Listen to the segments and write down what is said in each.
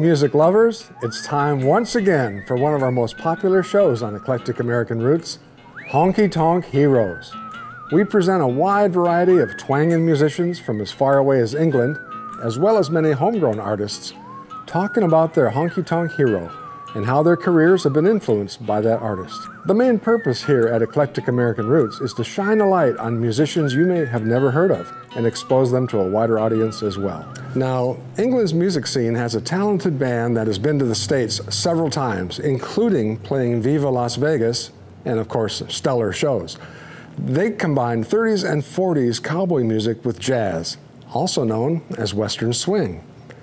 music lovers, it's time once again for one of our most popular shows on Eclectic American Roots, Honky Tonk Heroes. We present a wide variety of twanging musicians from as far away as England, as well as many homegrown artists, talking about their honky tonk hero and how their careers have been influenced by that artist. The main purpose here at Eclectic American Roots is to shine a light on musicians you may have never heard of and expose them to a wider audience as well. Now, England's music scene has a talented band that has been to the States several times, including playing Viva Las Vegas and, of course, stellar shows. They combine 30s and 40s cowboy music with jazz, also known as Western swing.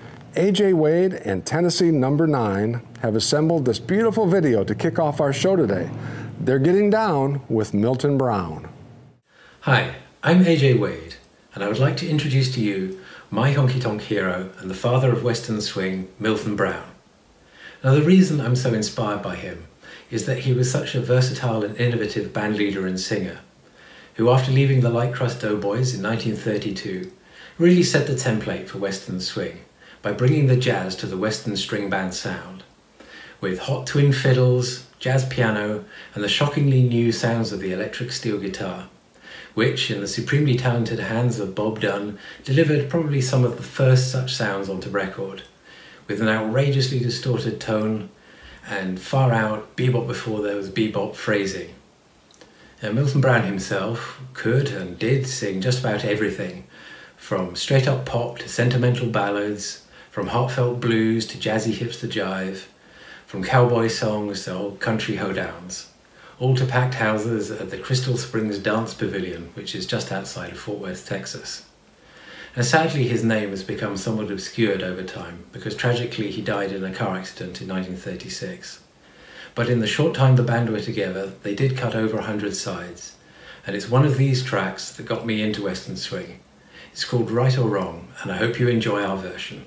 AJ Wade and Tennessee No. 9 have assembled this beautiful video to kick off our show today. They're getting down with Milton Brown. Hi, I'm AJ Wade, and I would like to introduce to you my honky tonk hero and the father of Western swing, Milton Brown. Now, the reason I'm so inspired by him is that he was such a versatile and innovative band leader and singer, who after leaving the Light Crust Doughboys in 1932, really set the template for Western swing by bringing the jazz to the Western string band sound, with hot twin fiddles, jazz piano, and the shockingly new sounds of the electric steel guitar, which, in the supremely talented hands of Bob Dunn, delivered probably some of the first such sounds onto record, with an outrageously distorted tone and far out bebop before there was bebop phrasing. And Milton Brown himself could and did sing just about everything, from straight up pop to sentimental ballads, from heartfelt blues to jazzy hipster jive, from cowboy songs to old country hoedowns, all to packed houses at the Crystal Springs Dance Pavilion, which is just outside of Fort Worth, Texas. And sadly, his name has become somewhat obscured over time, because tragically he died in a car accident in 1936. But in the short time the band were together, they did cut over 100 sides, and it's one of these tracks that got me into Western swing. It's called Right or Wrong, and I hope you enjoy our version.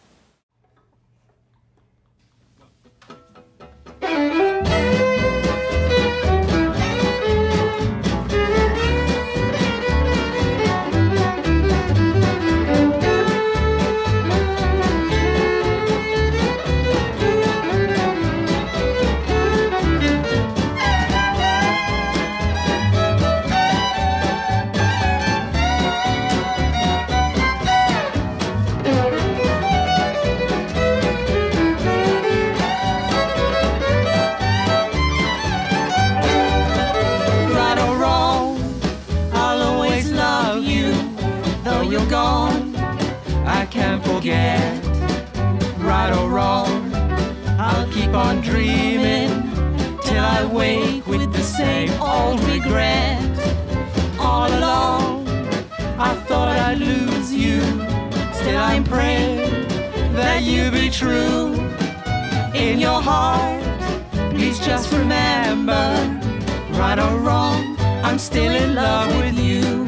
Right or wrong, I'll keep on dreaming till I wake with the same old regret. All along, I thought I'd lose you. Still I'm praying that you be true. In your heart, please just remember, right or wrong, I'm still in love with you.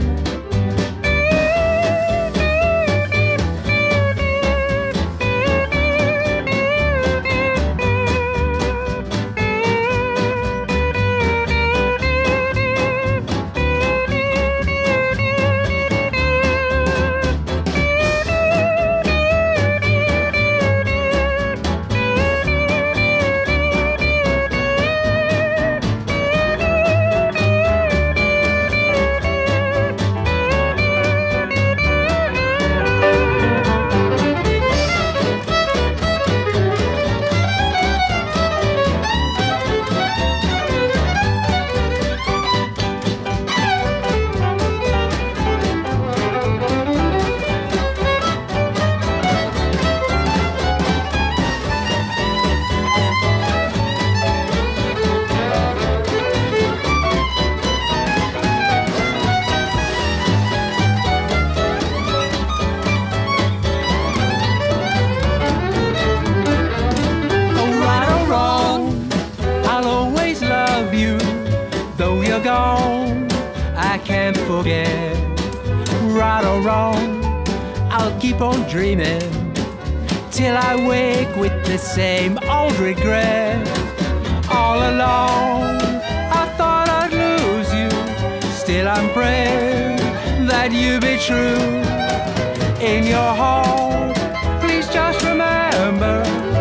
Right or wrong, I'll keep on dreaming till I wake with the same old regret. All along, I thought I'd lose you. Still I'm praying that you be true. In your heart, please just remember,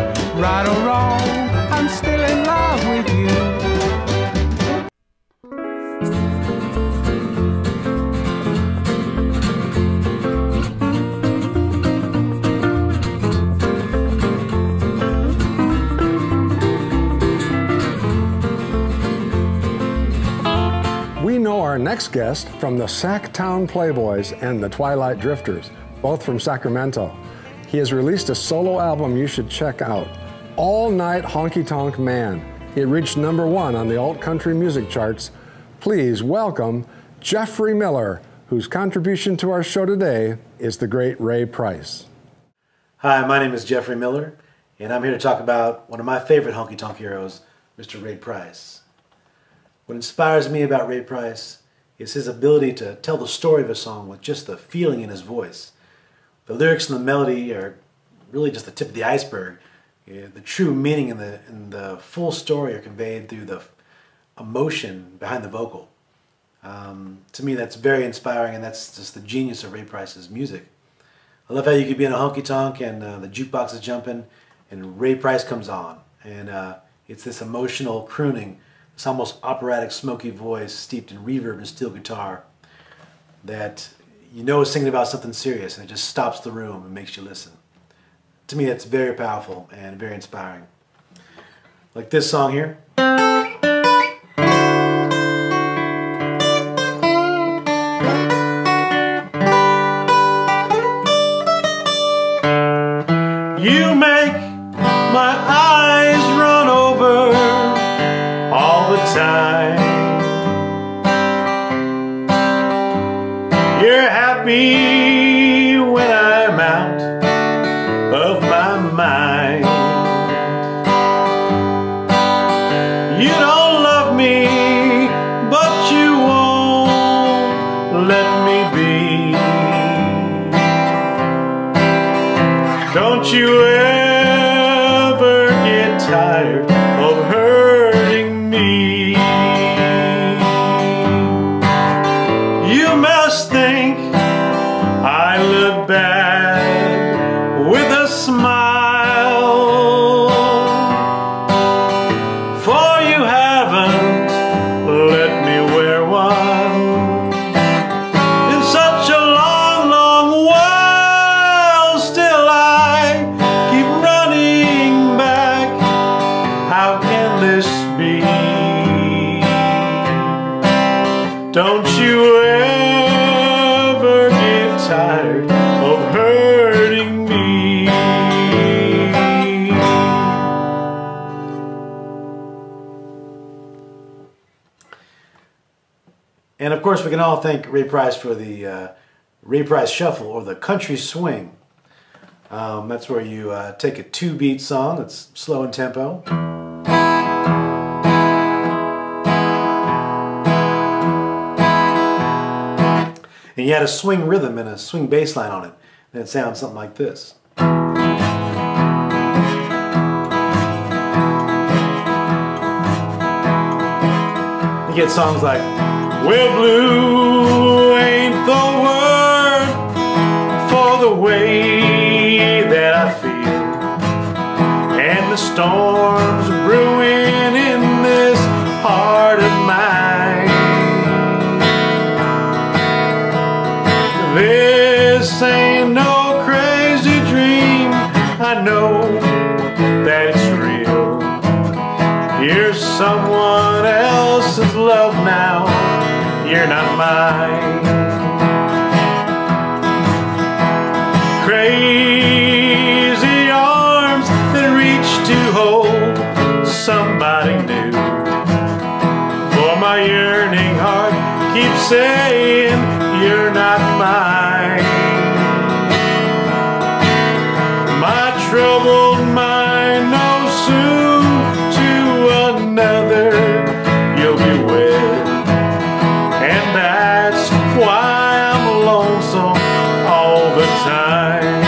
our next guest from the Sacktown Playboys and the Twilight Drifters, both from Sacramento. He has released a solo album you should check out, All Night Honky Tonk Man. It reached #1 on the alt country music charts. Please welcome Jeffrey Miller, whose contribution to our show today is the great Ray Price. Hi, my name is Jeffrey Miller, and I'm here to talk about one of my favorite honky tonk heroes, Mr. Ray Price. What inspires me about Ray Price is his ability to tell the story of a song with just the feeling in his voice. The lyrics and the melody are really just the tip of the iceberg. The true meaning and the full story are conveyed through the emotion behind the vocal. To me, that's very inspiring, and that's just the genius of Ray Price's music. I love how you could be in a honky tonk and the jukebox is jumping and Ray Price comes on, and it's this emotional crooning, this almost operatic smoky voice steeped in reverb and steel guitar that you know is singing about something serious, and it just stops the room and makes you listen. To me, that's very powerful and very inspiring. Like this song here. You make my eyes run over all the time. You're happy when I'm out of my mind. You don't love me, but you won't let me be. Don't you ever get tired of hurting me. You must think I look bad with a smile, for you haven't let me wear one in such a long, long while. Still I keep running back. How can this be? Don't you ever get tired of hurting me? And of course, we can all thank Ray Price for the Ray Price Shuffle, or the country swing. That's where you take a 2-beat song that's slow in tempo, and you add a swing rhythm and a swing bass line on it, and it sounds something like this. You get songs like, well, blue ain't the word for the way that I feel, and the storms brewing in this heart of mine. This ain't no crazy dream, I know that it's real. Here's someone else's love now, you're not mine. Crazy arms that reach to hold somebody new, for my yearning heart keeps saying you're not mine. My troubled mind knows soon to another you'll be wed, and that's why I'm lonesome all the time.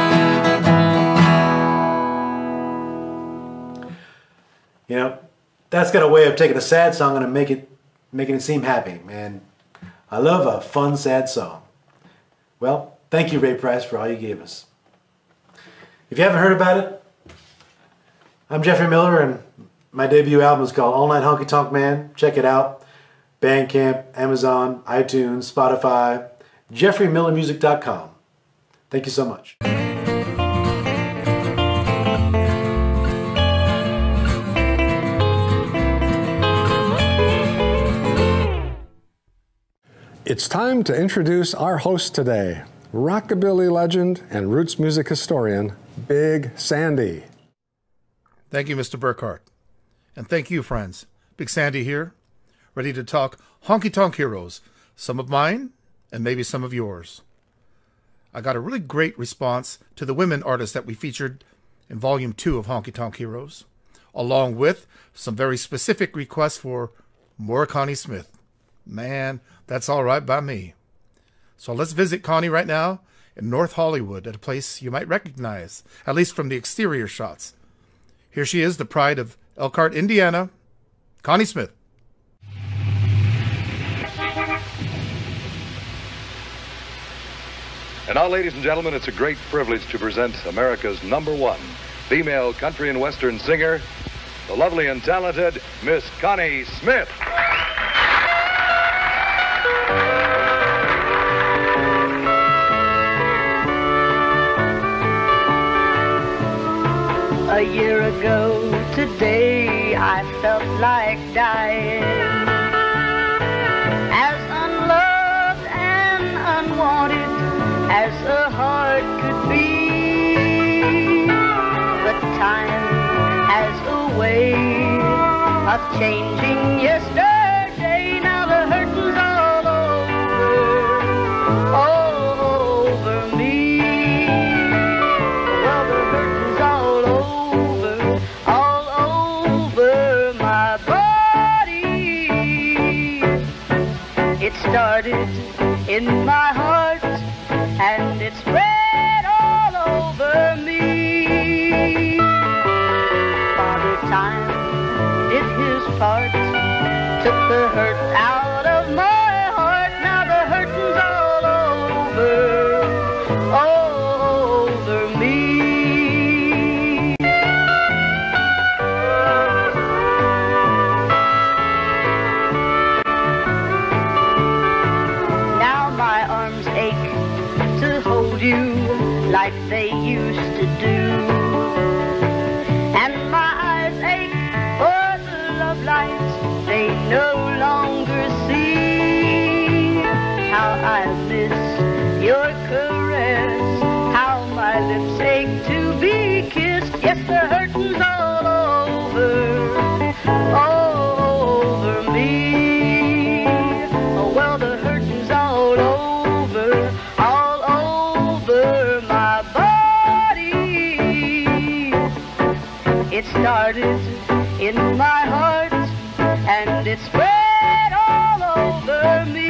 You know, that's got a way of taking a sad song and making it seem happy, man. I love a fun, sad song. Well, thank you, Ray Price, for all you gave us. If you haven't heard about it, I'm Jeffrey Miller, and my debut album is called All Night Honky Tonk Man. Check it out. Bandcamp, Amazon, iTunes, Spotify, JeffreyMillerMusic.com. Thank you so much. It's time to introduce our host today, rockabilly legend and roots music historian, Big Sandy. Thank you, Mr. Burkhardt. And thank you, friends. Big Sandy here, ready to talk Honky Tonk Heroes, some of mine and maybe some of yours. I got a really great response to the women artists that we featured in Volume 2 of Honky Tonk Heroes, along with some very specific requests for more Connie Smith. Man, that's all right by me. So let's visit Connie right now in North Hollywood at a place you might recognize, at least from the exterior shots. Here she is, the pride of Elkhart, Indiana, Connie Smith. And now, ladies and gentlemen, it's a great privilege to present America's #1 female country and western singer, the lovely and talented Miss Connie Smith. A year ago today, I felt like dying, as unloved and unwanted as a heart could be. But time has a way of changing yesterday. Now the hurting's all over me. Well, the hurting's all over my body. It started in my heart, and it spread all over me. Father Time did his part, took the hurt out of my heart. Now the hurting's all over me. Now my arms ache to hold you like they used to do, and my eyes ache for the love light they no longer see. How I miss your caress, how my lips ache to be kissed. Yes, the hurting's all over me. Oh, well, the hurting's all over my body. It started in my heart, and it spread all over me.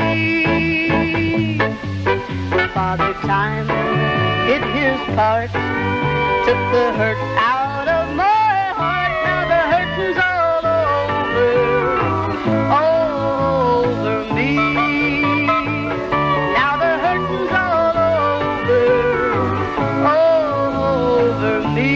Father Time did his part, took the hurt out of my heart. Now the hurting's all over me. Now the hurting's all over me.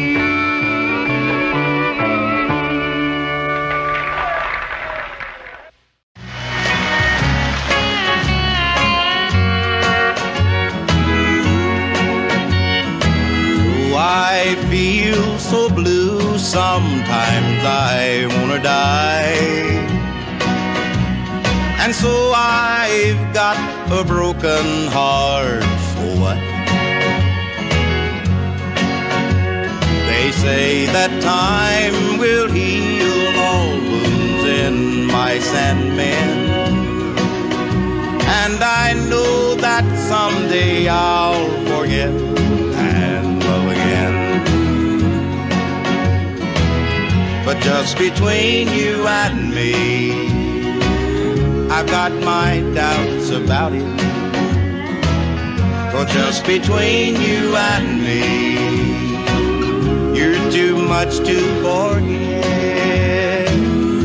I feel so blue, sometimes I wanna die. And so I've got a broken heart, so what? They say that time will heal all wounds in my Sandman, and I know that someday I'll forget and love again. But just between you and me, I've got my doubts about it. For just between you and me, you're too much to forget.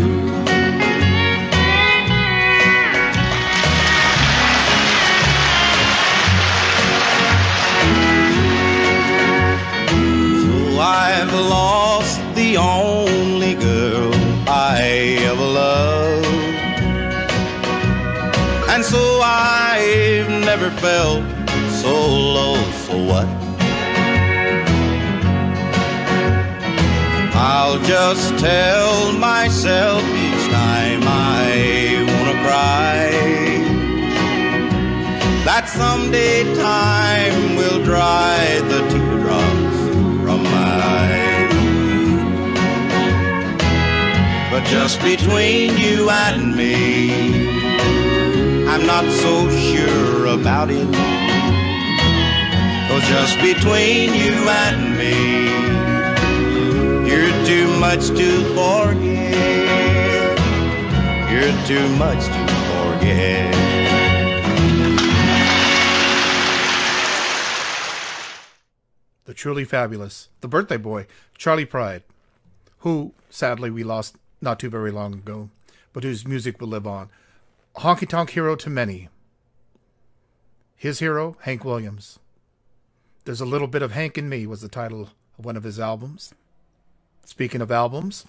So I've lost the only girl I ever loved, and so I've never felt so low. So what? I'll just tell myself each time I wanna cry that someday time will dry the teardrops from my eyes. But just between you and me, I'm not so sure about it. Oh, just between you and me, you're too much to forget. You're too much to forget. The truly fabulous, the birthday boy, Charlie Pride, who, sadly, we lost not too very long ago, but whose music will live on. Honky Tonk Hero to many. His hero, Hank Williams. There's a Little Bit of Hank in Me was the title of one of his albums. Speaking of albums,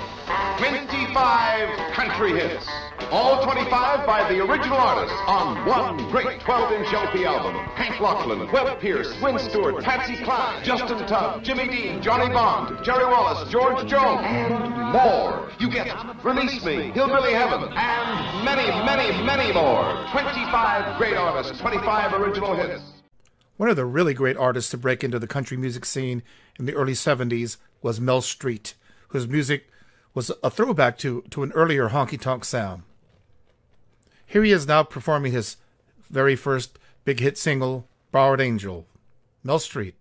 25 country hits. All 25 by the original artists on one great 12-inch LP album. Hank Locklin, Webb Pierce, Win Stewart, Patsy Cline, Justin Tubb, Jimmy Dean, Johnny Bond, Jerry Wallace, George Jones, and more. You get Release Me, Hillbilly Heaven, and many, many, many more. 25 great artists, 25 original hits. one of the really great artists to break into the country music scene in the early 70s was Mel Street, whose music was a throwback to an earlier honky-tonk sound. Here he is now performing his very first big hit single, Borrowed Angel, Mel Street.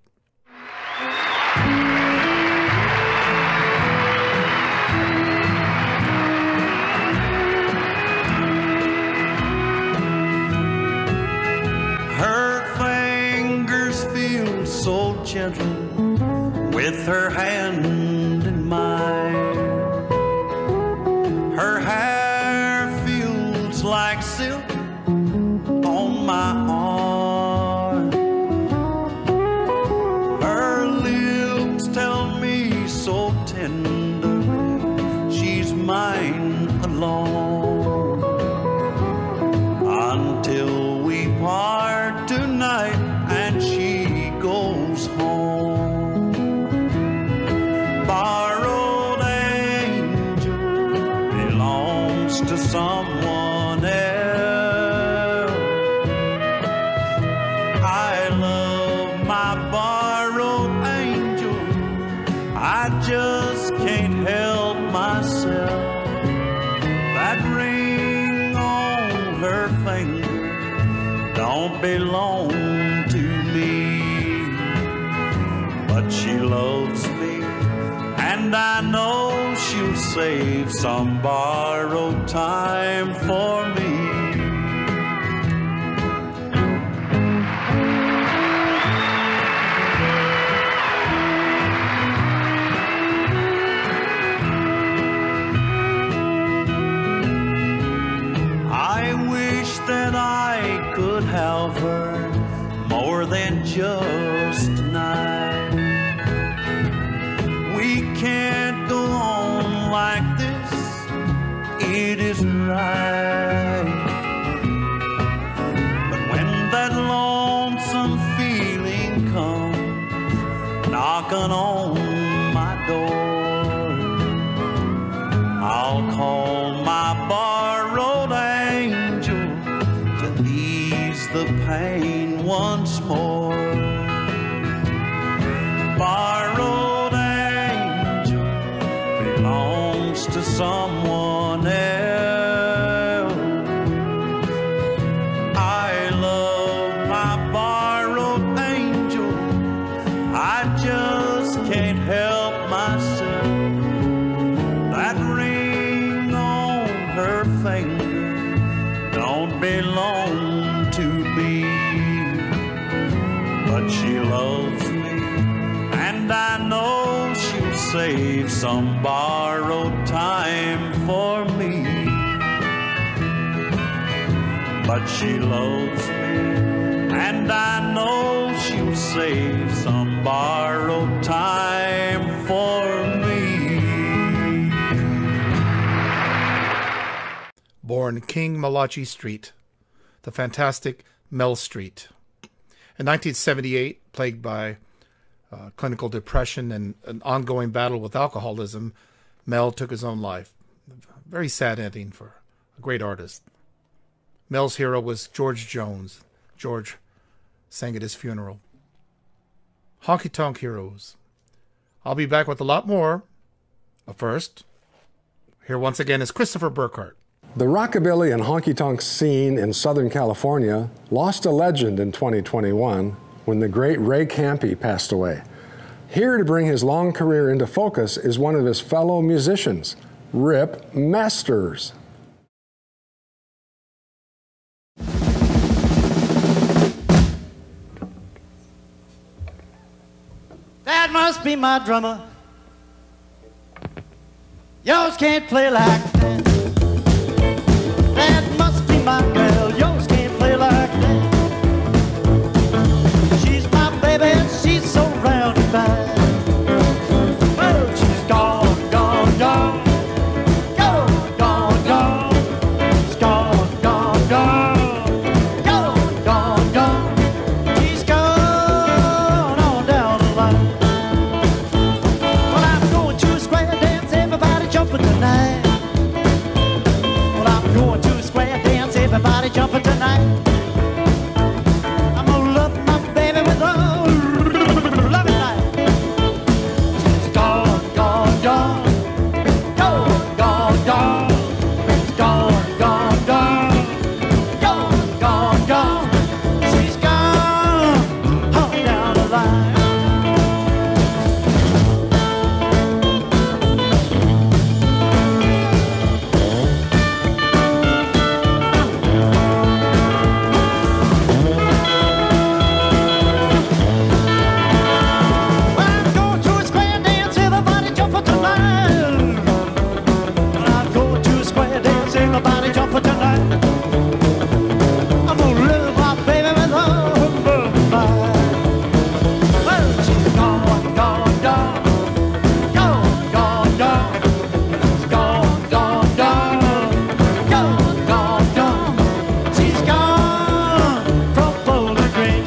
Her fingers feel so gentle with her hand in mine. Her hair feels like silk on my arm. Her lips tell me so tenderly she's mine alone. Until we part tonight and she goes home. Borrowed angel belongs to someone else. I love my borrowed angel, I just can't help myself. That ring on her finger don't belong to me, but she loves me, and I know she'll save some borrowed time for me. I wish that I could have her more than just tonight. We can't go on like this, it isn't right. But when that lonesome feeling comes knocking on my door, I'll call my borrowed angel to ease the pain once more. Borrowed angel belongs to someone else. I love my borrowed angel, I just can't help myself. That ring on her finger don't belong to me, but she loves me, and I know she'll save some borrowed time for me. But she loves me, and I know she'll save some borrowed time for me. Born King Malachi Street, the fantastic Mel Street. In 1978, plagued by clinical depression and an ongoing battle with alcoholism, Mel took his own life. A very sad ending for a great artist. Mel's hero was George Jones, George sang at his funeral. Honky Tonk Heroes. I'll be back with a lot more, but first, here once again is Christopher Burkhardt. The rockabilly and honky-tonk scene in Southern California lost a legend in 2021 when the great Ray Campi passed away. Here to bring his long career into focus is one of his fellow musicians, Rip Masters. That must be my drummer. Yours can't play like that. That must be my girl. Yours can't play like that. She's my baby and she's so round and fine. Well, she's gone, gone, gone. Gone, gone, gone. She's gone, gone, gone. Gone, gone, gone. She's gone on down the line. Well, I'm going to a square dance, everybody jumping tonight. Well, I'm going to a square dance, everybody jumping tonight. I'm gonna love my baby with a loving night. She's gone, gone, gone. Gone, gone, gone. She's gone, gone, gone. Gone, gone, gone. She's gone on down the line. Well, I'm going to a square dance, everybody jumping tonight. Well, I'm going to a square dance, everybody jumping tonight. I'm gonna love my baby with a loving night. Well, she's gone, gone, gone. Gone, gone, gone. She's gone, gone, gone. Gone, gone, gone. She's gone from Bowling Green.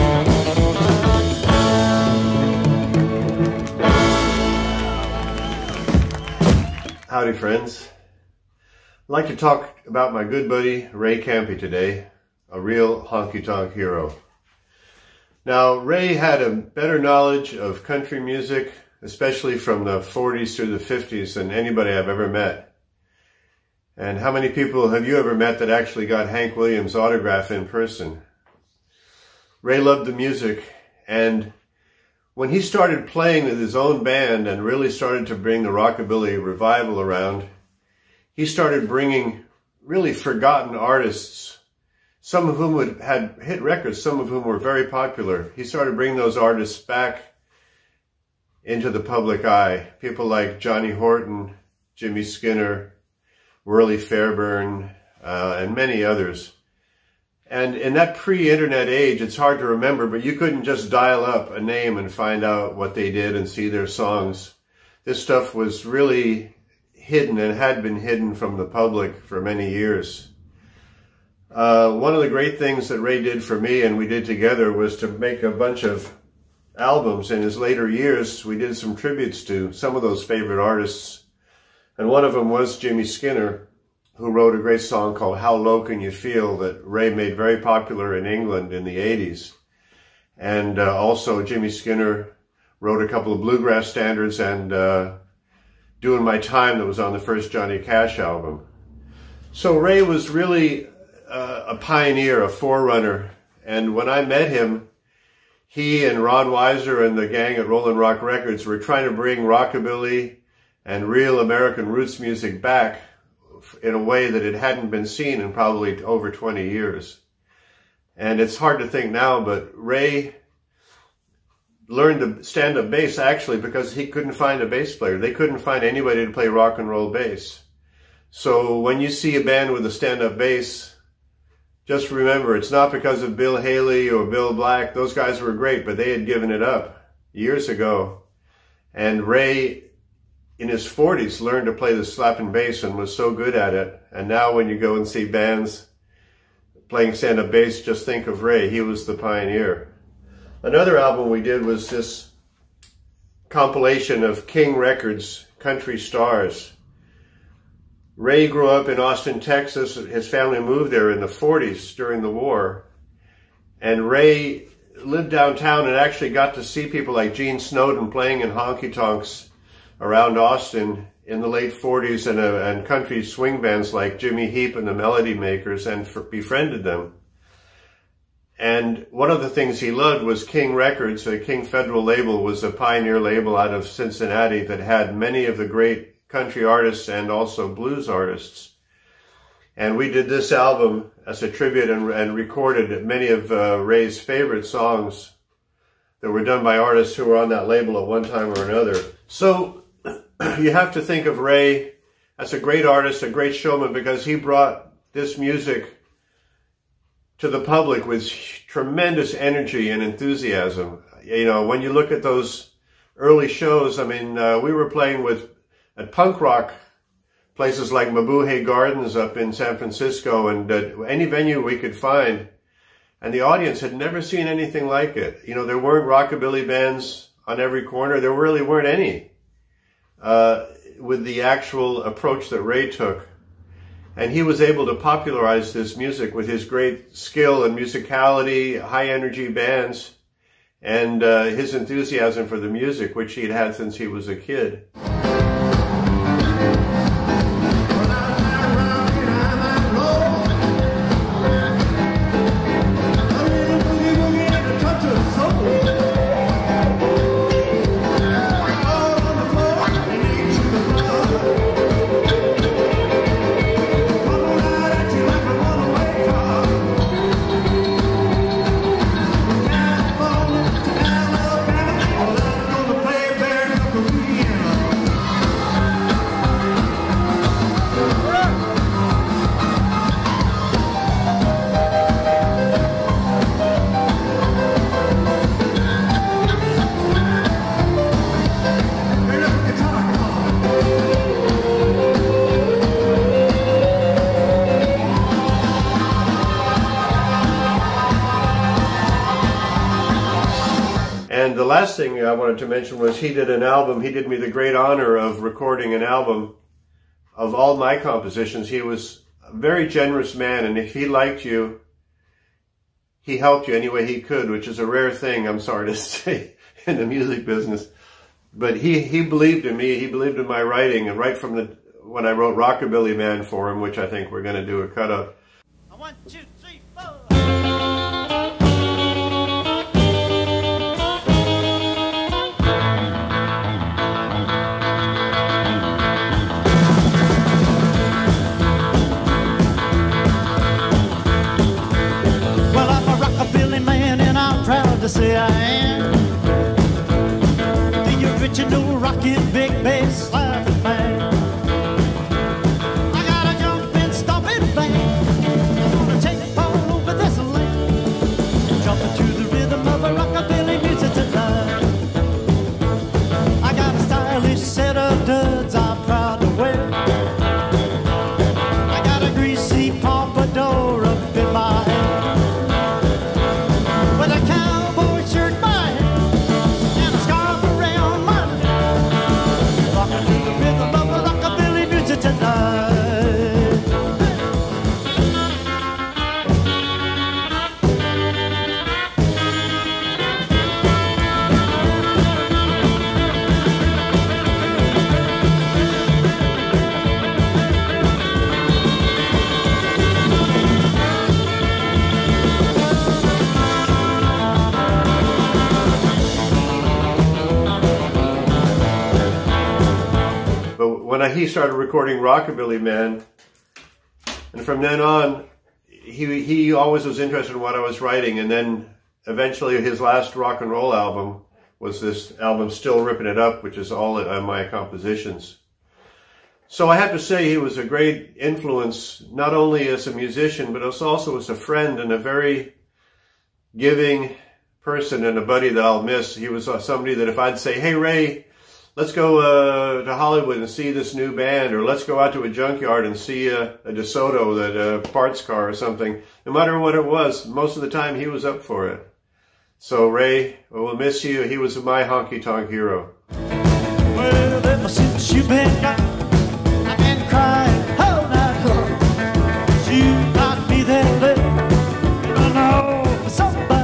Howdy, friends. I'd like to talk about my good buddy Ray Campi today, a real honky tonk hero. Now, Ray had a better knowledge of country music, especially from the 40s through the 50s, than anybody I've ever met. And how many people have you ever met that actually got Hank Williams' autograph in person? Ray loved the music, and when he started playing with his own band and really started to bring the rockabilly revival around, he started bringing really forgotten artists, some of whom had hit records, some of whom were very popular. He started bringing those artists back into the public eye. People like Johnny Horton, Jimmy Skinner, Whirly Fairburn, and many others. And in that pre-internet age, it's hard to remember, but you couldn't just dial up a name and find out what they did and see their songs. This stuff was really hidden and had been hidden from the public for many years. One of the great things that Ray did for me and we did together was to make a bunch of albums. In his later years, we did some tributes to some of those favorite artists. And one of them was Jimmy Skinner, who wrote a great song called How Low Can You Feel that Ray made very popular in England in the 80s. And also Jimmy Skinner wrote a couple of bluegrass standards and Doing My Time that was on the first Johnny Cash album. So Ray was really a pioneer, a forerunner. And when I met him, he and Ron Weiser and the gang at Rollin' Rock Records were trying to bring rockabilly and real American roots music back in a way that it hadn't been seen in probably over 20 years. And it's hard to think now, but Ray learned to stand-up bass actually because he couldn't find a bass player. They couldn't find anybody to play rock and roll bass. So when you see a band with a stand-up bass, just remember, it's not because of Bill Haley or Bill Black. Those guys were great, but they had given it up years ago. And Ray, in his 40s, learned to play the slapping bass and was so good at it. And now when you go and see bands playing stand-up bass, just think of Ray. He was the pioneer. Another album we did was this compilation of King Records, Country Stars. Ray grew up in Austin, Texas. His family moved there in the 40s during the war. And Ray lived downtown and actually got to see people like Gene Snowden playing in honky tonks around Austin in the late 40s, and country swing bands like Jimmy Heap and the Melody Makers, and befriended them. And one of the things he loved was King Records. King Federal label was a pioneer label out of Cincinnati that had many of the great country artists and also blues artists. And we did this album as a tribute and recorded many of Ray's favorite songs that were done by artists who were on that label at one time or another. So you have to think of Ray as a great artist, a great showman, because he brought this music to the public with tremendous energy and enthusiasm. You know, when you look at those early shows, I mean, we were playing at punk rock places like Mabuhay Gardens up in San Francisco, and any venue we could find. And the audience had never seen anything like it. You know, there weren't rockabilly bands on every corner. There really weren't any with the actual approach that Ray took. And he was able to popularize this music with his great skill and musicality, high energy bands, and his enthusiasm for the music, which he'd had since he was a kid. And the last thing I wanted to mention was he did an album. He did me the great honor of recording an album of all my compositions. He was a very generous man, and if he liked you, he helped you any way he could, which is a rare thing, I'm sorry to say, in the music business. But he believed in me. He believed in my writing, and right from when I wrote Rockabilly Man for him, which I think we're going to do a cut of. 1, 2, 3, 4. To say I am the original rockin' big bass slapping man. I got a jumpin', stompin' band, gonna take it all over this land, jumping to the rhythm of a rockabilly music tonight. I got a stylish set of duds I'm proud to wear. I got a greasy pompadour up in my hair. When he started recording Rockabilly Man, and from then on, he always was interested in what I was writing, and then eventually his last rock and roll album was this album, Still Ripping It Up, which is all of my compositions. So I have to say he was a great influence, not only as a musician, but also as a friend and a very giving person and a buddy that I'll miss. He was somebody that if I'd say, hey Ray, let's go to Hollywood and see this new band, or let's go out to a junkyard and see a DeSoto, a parts car or something. No matter what it was, most of the time he was up for it. So Ray, we'll miss you. He was my Honky Tonk Hero. Well, ever since you've been gone, I've been crying all night long. You got me there, I know somebody.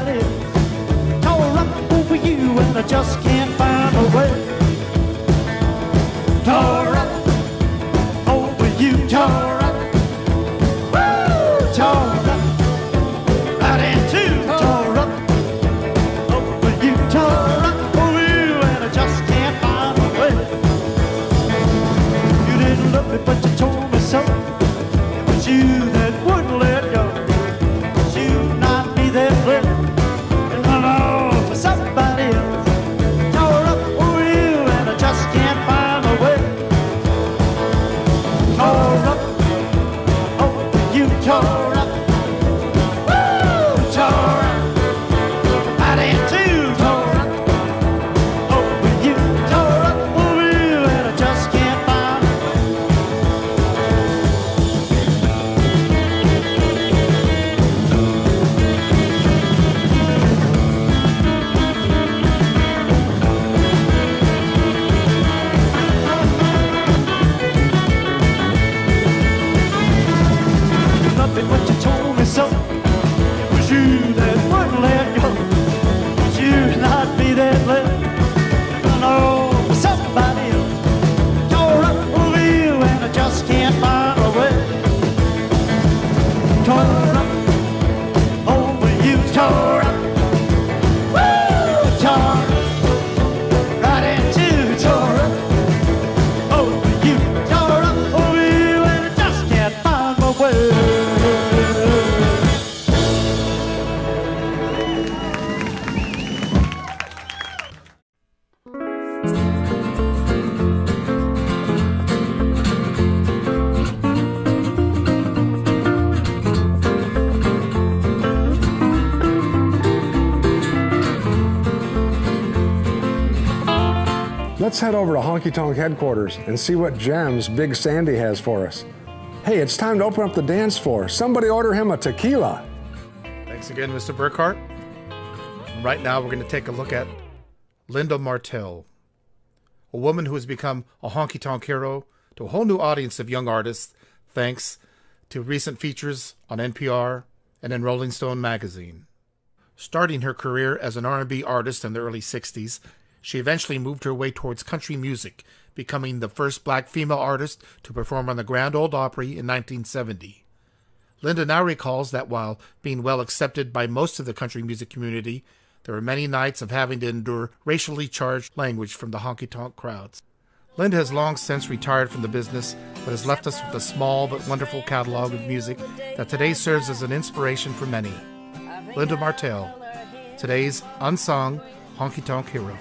Let's head over to Honky Tonk headquarters and see what gems Big Sandy has for us. Hey, it's time to open up the dance floor. Somebody order him a tequila. Thanks again, Mr. Burkhardt. And right now we're going to take a look at Linda Martell, a woman who has become a honky tonk hero to a whole new audience of young artists thanks to recent features on NPR and in Rolling Stone magazine. Starting her career as an R&B artist in the early 60s, she eventually moved her way towards country music, becoming the first black female artist to perform on the Grand Ole Opry in 1970. Linda now recalls that while being well accepted by most of the country music community, there were many nights of having to endure racially charged language from the honky-tonk crowds. Linda has long since retired from the business, but has left us with a small but wonderful catalog of music that today serves as an inspiration for many. Linda Martell, today's unsung Honky Tonk Hero.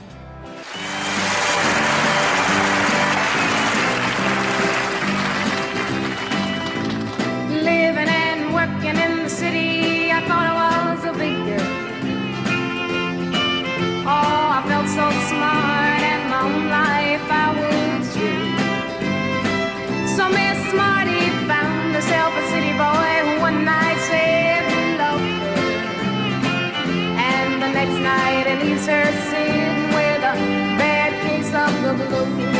Living and working in the city, I thought I was a big girl. Oh, I felt so smart, and my own life I was true. So Miss Smarty found herself a city boy who one night said he loved her, and the next night it leaves her sitting with a bad case of the blues.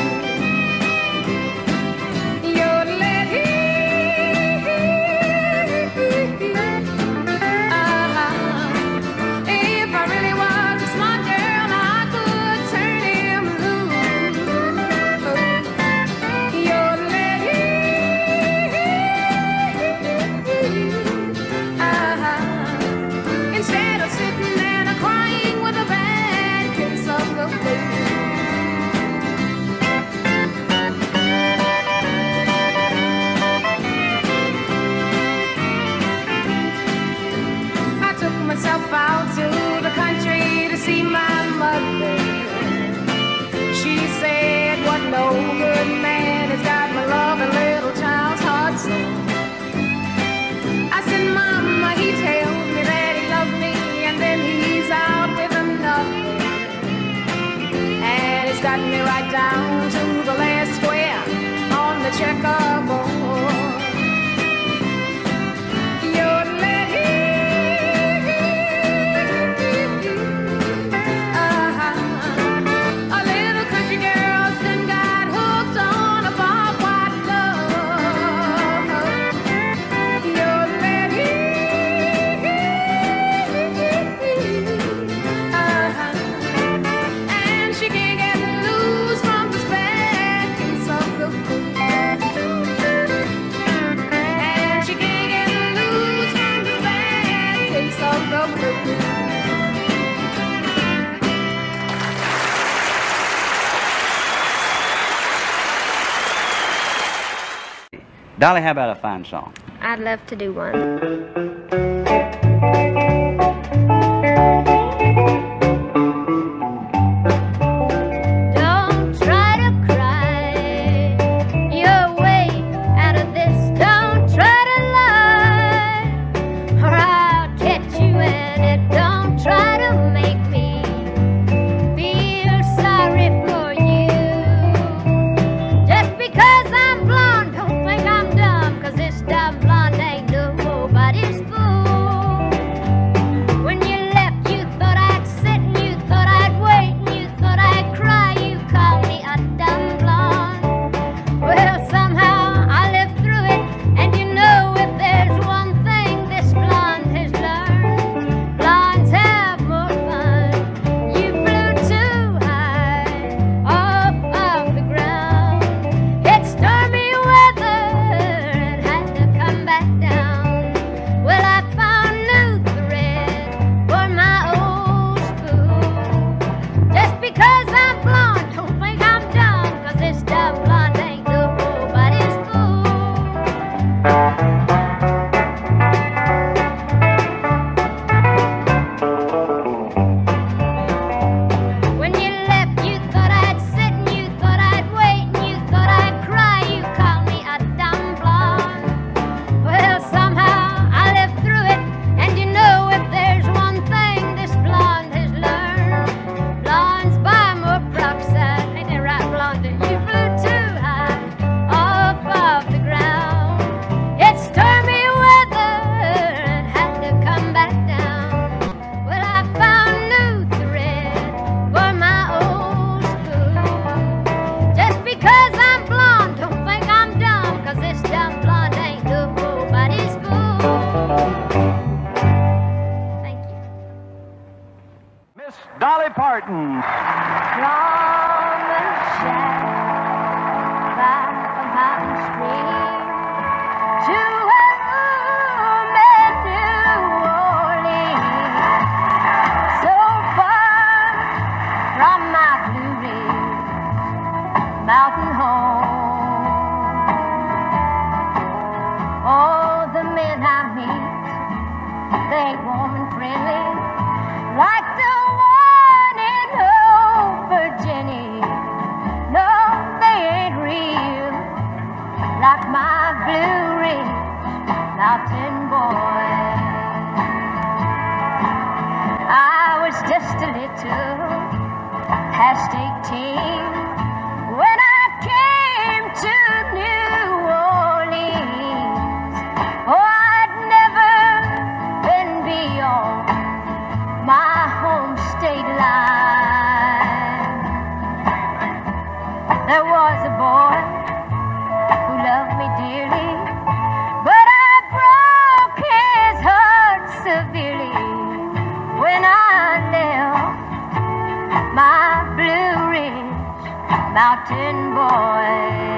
Out to the country to see my mother. She said, what no good man has got my love and little child's heart so. I said, Mama, he tells me that he loves me, and then he's out with another. And it's got me right down to the last square on the checkerboard. Dolly, how about a fine song? I'd love to do one. This buttons. From the shadow by a mountain stream to a room in New Orleans, so far from my Blue Ridge mountain home. Oh, the men I meet, they ain't warm and friendly like the one in old Virginia. No, they ain't real like my Blue Ridge mountain boy. I was just a little past 18 when I came to New Orleans. Oh, I'd never been beyond my home state line. There was a boy who loved me dearly, but I broke his heart severely when I left my Blue Ridge mountain boy.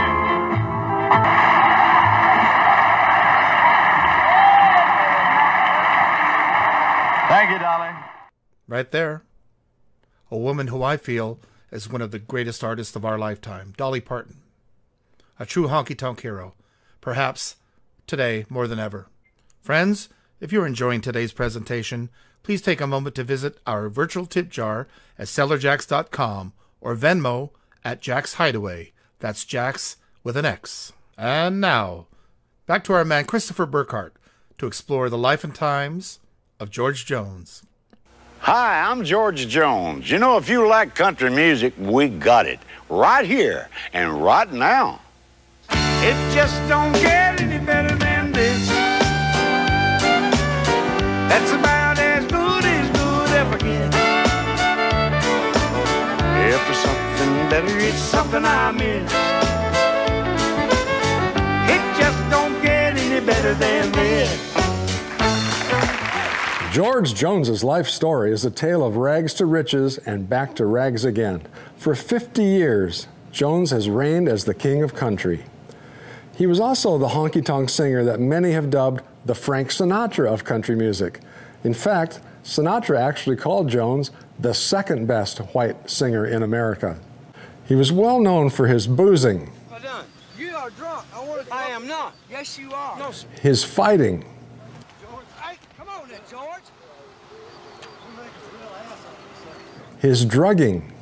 Thank you, Dolly. Right there. A woman who I feel is one of the greatest artists of our lifetime, Dolly Parton. A true honky tonk hero, perhaps today more than ever. Friends, if you're enjoying today's presentation, please take a moment to visit our virtual tip jar at StellarJAX.com or Venmo at JAXhideaway. That's JAX with an X. And now, back to our man Christopher Burkhardt to explore the life and times of George Jones. Hi, I'm George Jones. You know, if you like country music, we got it. Right here and right now. It just don't get any better than this. That's about as good ever gets. If there's something better, it's something I miss. It just don't get any better than this. George Jones's life story is a tale of rags to riches and back to rags again. For 50 years, Jones has reigned as the king of country. He was also the honky-tonk singer that many have dubbed the Frank Sinatra of country music. In fact, Sinatra actually called Jones the second best white singer in America. He was well known for his boozing, You are drunk. I am not. Yes, you are. No, sir. his fighting, George. Hey, come on then, George. his drugging,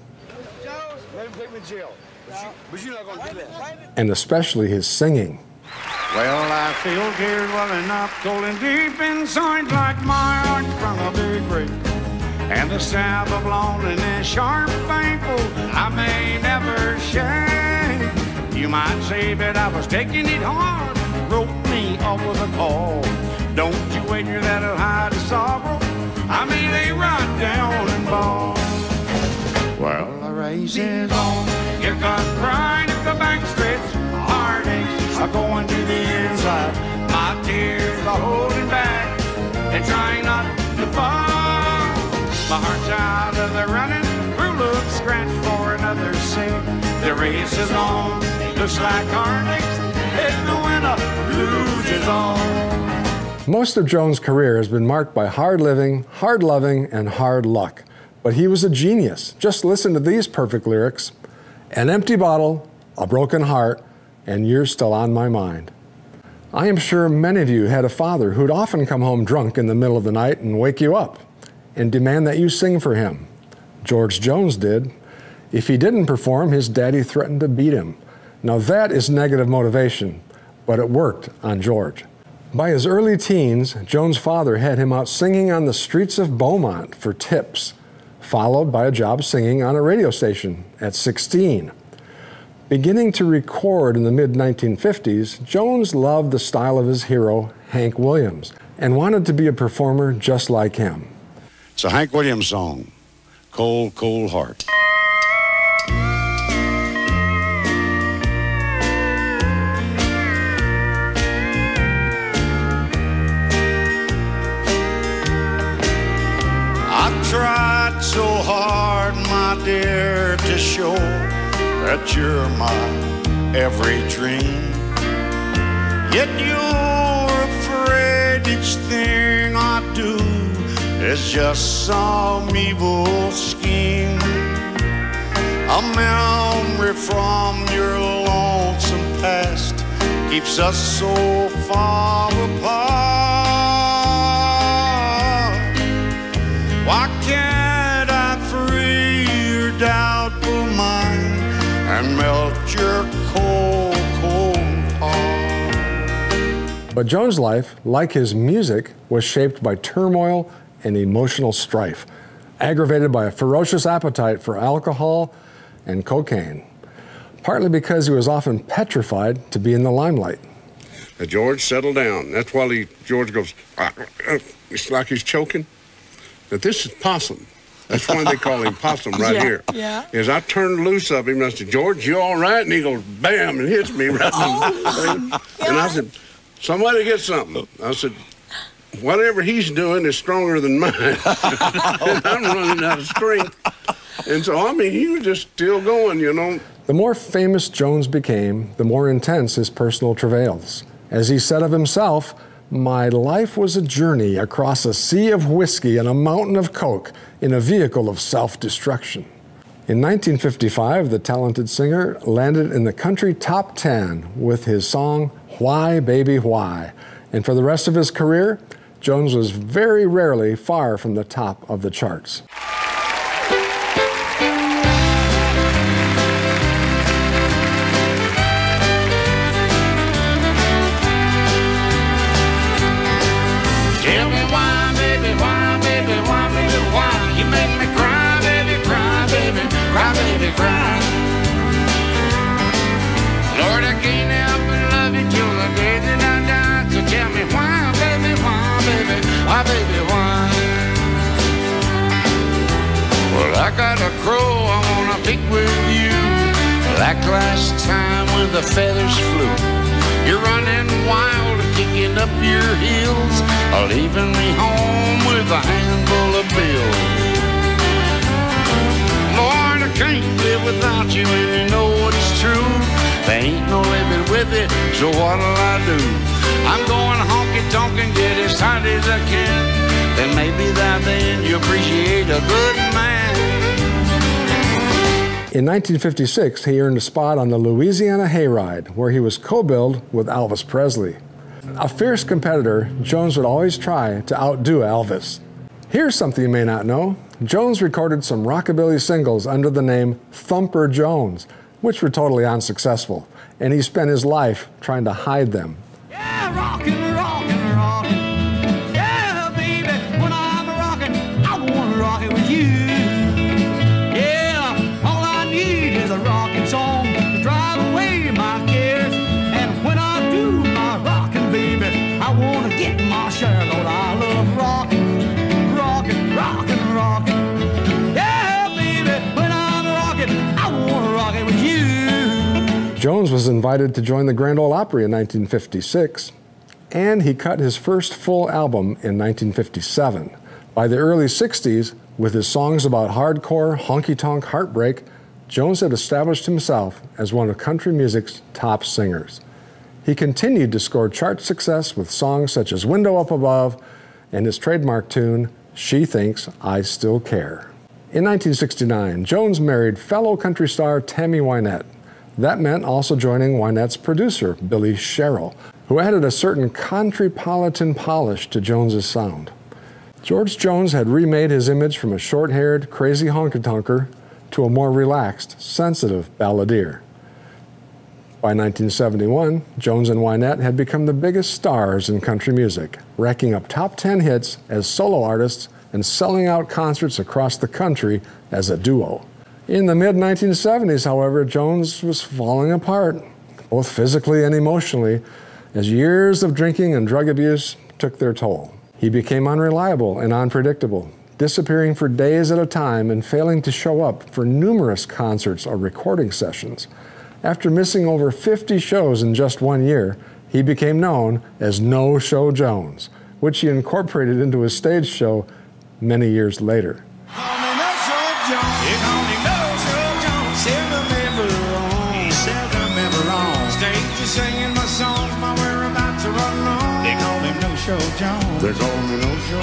Let him take me to jail. But you're not going to do that. and especially his singing. Well, I feel tears welling up, cold and deep inside, like my heart from a big break. And the stab of loneliness, sharp painful, I may never shake. You might say that I was taking it hard, wrote me off with a call. Don't you wager that'll hide the sorrow, I may lay right down and bawl. Well, the race is on, here comes pride at the back stretch. Heartaches are going to the inside. My tears are holding back and trying not to fall. My heart's out of the running, through look scratch for another seat. The race is on, looks like heartaches, and the winner loses all. Most of Jones' career has been marked by hard living, hard loving, and hard luck. But he was a genius. Just listen to these perfect lyrics. An empty bottle, a broken heart, and you're still on my mind. I am sure many of you had a father who'd often come home drunk in the middle of the night and wake you up and demand that you sing for him. George Jones did. If he didn't perform, his daddy threatened to beat him. Now that is negative motivation, but it worked on George. By his early teens, Jones' father had him out singing on the streets of Beaumont for tips, followed by a job singing on a radio station at 16. Beginning to record in the mid-1950s, Jones loved the style of his hero, Hank Williams, and wanted to be a performer just like him. It's a Hank Williams song, Cold, Cold Heart. I tried so hard that you're my every dream. Yet you're afraid each thing I do is just some evil scheme. A memory from your lonesome past keeps us so far apart. Why can't I free your doubtful mind and melt your cold, cold heart? But Jones' life, like his music, was shaped by turmoil and emotional strife, aggravated by a ferocious appetite for alcohol and cocaine, partly because he was often petrified to be in the limelight. George, settle down. That's why George goes, it's like he's choking. But this is Possum. That's why they call him Possum right here. Yeah. As I turned loose of him, I said, George, you all right? And he goes, bam, and hits me right in the And I said, somebody get something. I said, whatever he's doing is stronger than mine. And I'm running out of strength. And so, I mean, he was just still going, you know. The more famous Jones became, the more intense his personal travails. As he said of himself, my life was a journey across a sea of whiskey and a mountain of coke in a vehicle of self-destruction. In 1955, the talented singer landed in the country top 10 with his song, Why Baby Why. And for the rest of his career, Jones was very rarely far from the top of the charts. Lord, I can't help but love you till the day that I die. So tell me why, baby, why? Well, I got a crow I wanna pick with you, like last time when the feathers flew. You're running wild, kicking up your heels, leaving me home with a handful of bills. Lord, I can't live without you, and you know it's true. There ain't no living with it, so what'll I do? I'm going honky tonk and get as tight as I can. Then maybe then you appreciate a good man. In 1956, he earned a spot on the Louisiana Hayride, where he was co-billed with Elvis Presley. A fierce competitor, Jones would always try to outdo Elvis. Here's something you may not know. Jones recorded some rockabilly singles under the name Thumper Jones, which were totally unsuccessful, and he spent his life trying to hide them. Yeah, rockin', rockin', rockin'. Yeah, baby, when I'm rockin', I wanna rock it with you. Yeah, all I need is a rockin' song to drive away my cares. And when I do my rockin', baby, I wanna get my share. Lord, I love rockin', rockin', rockin', rockin'. Yeah, baby, when I'm rockin', I wanna rock it with you. Jones was invited to join the Grand Ole Opry in 1956, and he cut his first full album in 1957. By the early 60s, with his songs about hardcore, honky-tonk heartbreak, Jones had established himself as one of country music's top singers. He continued to score chart success with songs such as Window Up Above and his trademark tune, She Thinks I Still Care. In 1969, Jones married fellow country star Tammy Wynette. That meant also joining Wynette's producer, Billy Sherrill, who added a certain countrypolitan polish to Jones's sound. George Jones had remade his image from a short-haired, crazy honky-tonker to a more relaxed, sensitive balladeer. By 1971, Jones and Wynette had become the biggest stars in country music, racking up top 10 hits as solo artists and selling out concerts across the country as a duo. In the mid-1970s, however, Jones was falling apart, both physically and emotionally, as years of drinking and drug abuse took their toll. He became unreliable and unpredictable, disappearing for days at a time and failing to show up for numerous concerts or recording sessions. After missing over 50 shows in just 1 year, he became known as No Show Jones, which he incorporated into his stage show many years later. Call me No Show Jones. You call me No Show Jones. Still remember singing my songs while we're about to run long. They call him No Show Jones. They call me No Show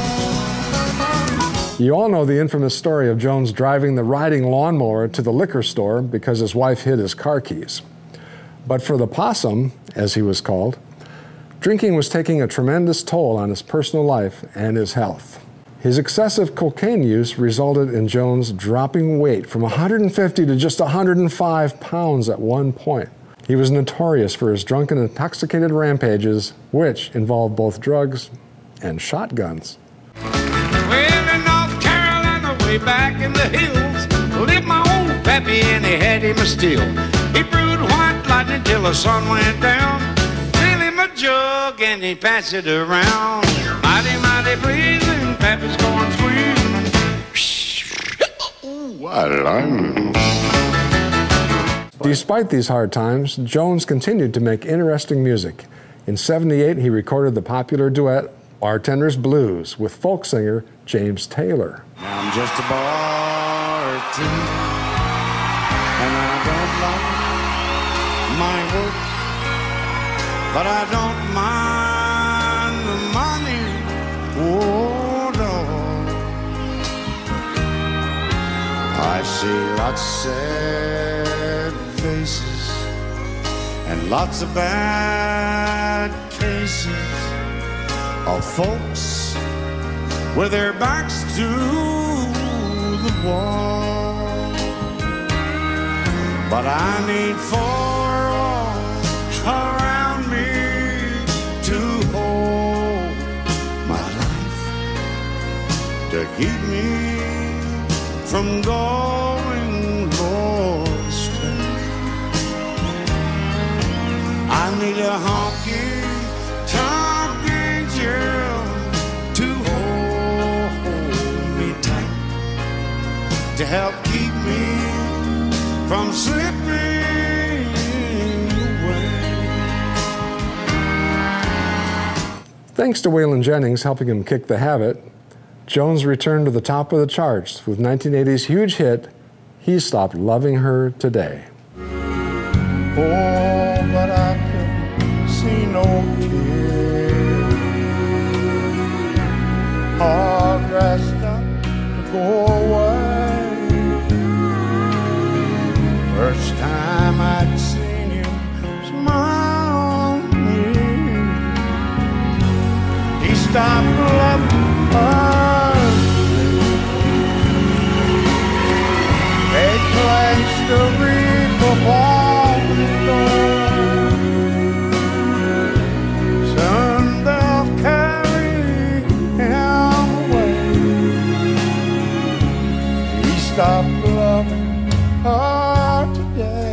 Jones. You all know the infamous story of Jones driving the riding lawnmower to the liquor store because his wife hid his car keys. But for the possum, as he was called, drinking was taking a tremendous toll on his personal life and his health. His excessive cocaine use resulted in Jones dropping weight from 150 to just 105 pounds at one point. He was notorious for his drunken, intoxicated rampages, which involved both drugs and shotguns. Well, in North Carolina, way back in the hills, lived my old pappy and he had him a still. He brewed white lightning till the sun went down. Fill him a jug and he passed it around. Mighty, mighty pleasing, pappy's going squeezing. Ooh, I like. Despite these hard times, Jones continued to make interesting music. In '78, he recorded the popular duet Bartender's Blues with folk singer James Taylor. I'm just a bartender, and I don't like my work, but I don't mind the money. Oh, no. I see lots of sad faces and lots of bad cases of folks with their backs to the wall. But I need four walls around me to hold my life, to keep me from going lost. I need a honky tonk angel to hold me tight, to help keep me from slipping away. Thanks to Waylon Jennings helping him kick the habit, Jones returned to the top of the charts with 1980's huge hit, He Stopped Loving Her Today. Oh, but I couldn't see no tears, all dressed up to go away. First time I'd seen him smile on me, he stopped loving her. They placed the wreath upon the door. Soon they'll carry him away. He stopped loving her today.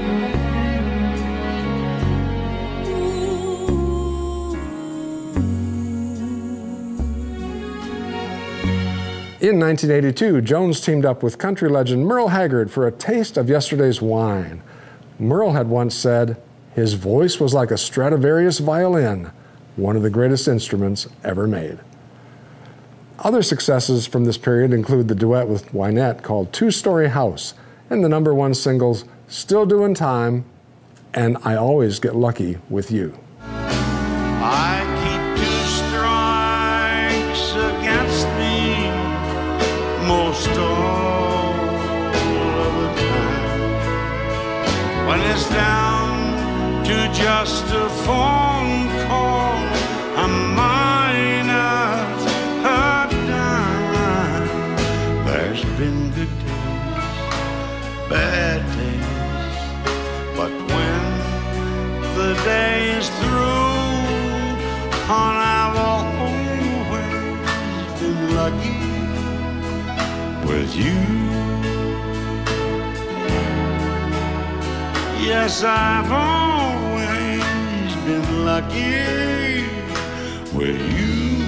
In 1982, Jones teamed up with country legend Merle Haggard for a taste of yesterday's wine. Merle had once said, his voice was like a Stradivarius violin, one of the greatest instruments ever made. Other successes from this period include the duet with Wynette called Two-Story House, and the #1 singles Still Doing Time and I Always Get Lucky with You. I keep 2 strikes against me most all of the time. When it's down to just a phone call, a minus a dime. There's been good days, bad days, but when the day is through, hon, I've always been lucky with you. Yes, I've always been lucky with you.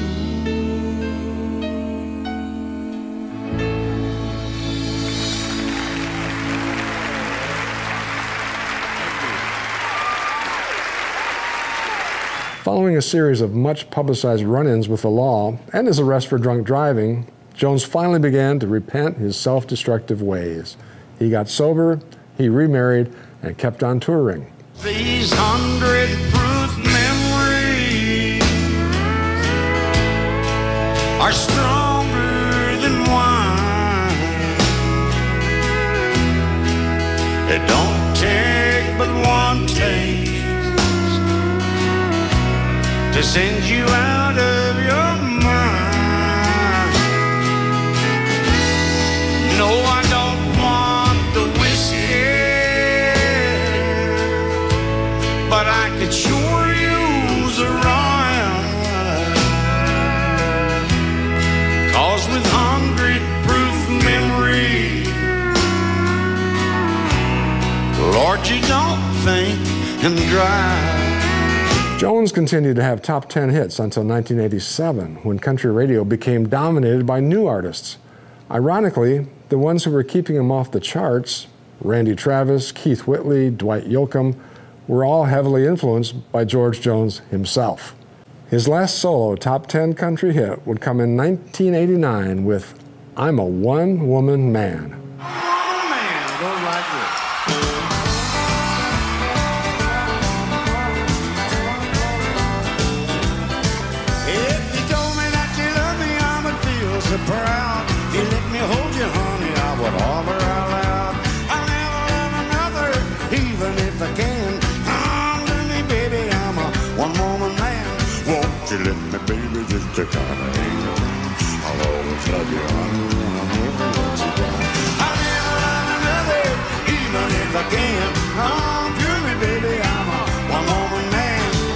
Following a series of much publicized run-ins with the law and his arrest for drunk driving, Jones finally began to repent his self-destructive ways. He got sober, he remarried, and kept on touring. These 100 proof memories are stronger than wine. It don't take but one taste to send you out of your mind. No, I don't want the whiskey, but I could sure use a ride. 'Cause with 100 proof memory, Lord, you don't think and drive. Jones continued to have top 10 hits until 1987, when country radio became dominated by new artists. Ironically, the ones who were keeping him off the charts, Randy Travis, Keith Whitley, Dwight Yoakam, were all heavily influenced by George Jones himself. His last solo top 10 country hit would come in 1989 with I'm a One-Woman Man. Proud. If you let me hold you, honey, I would holler out loud. I'll never love another, even if I can. Come to me, baby, I'm a one-woman man. Won't you let me, baby, just to kind of hang around? I'll always love you, honey, and I'll never let you down. I'll never love another, even if I can. Come to me, baby, I'm a one-woman man.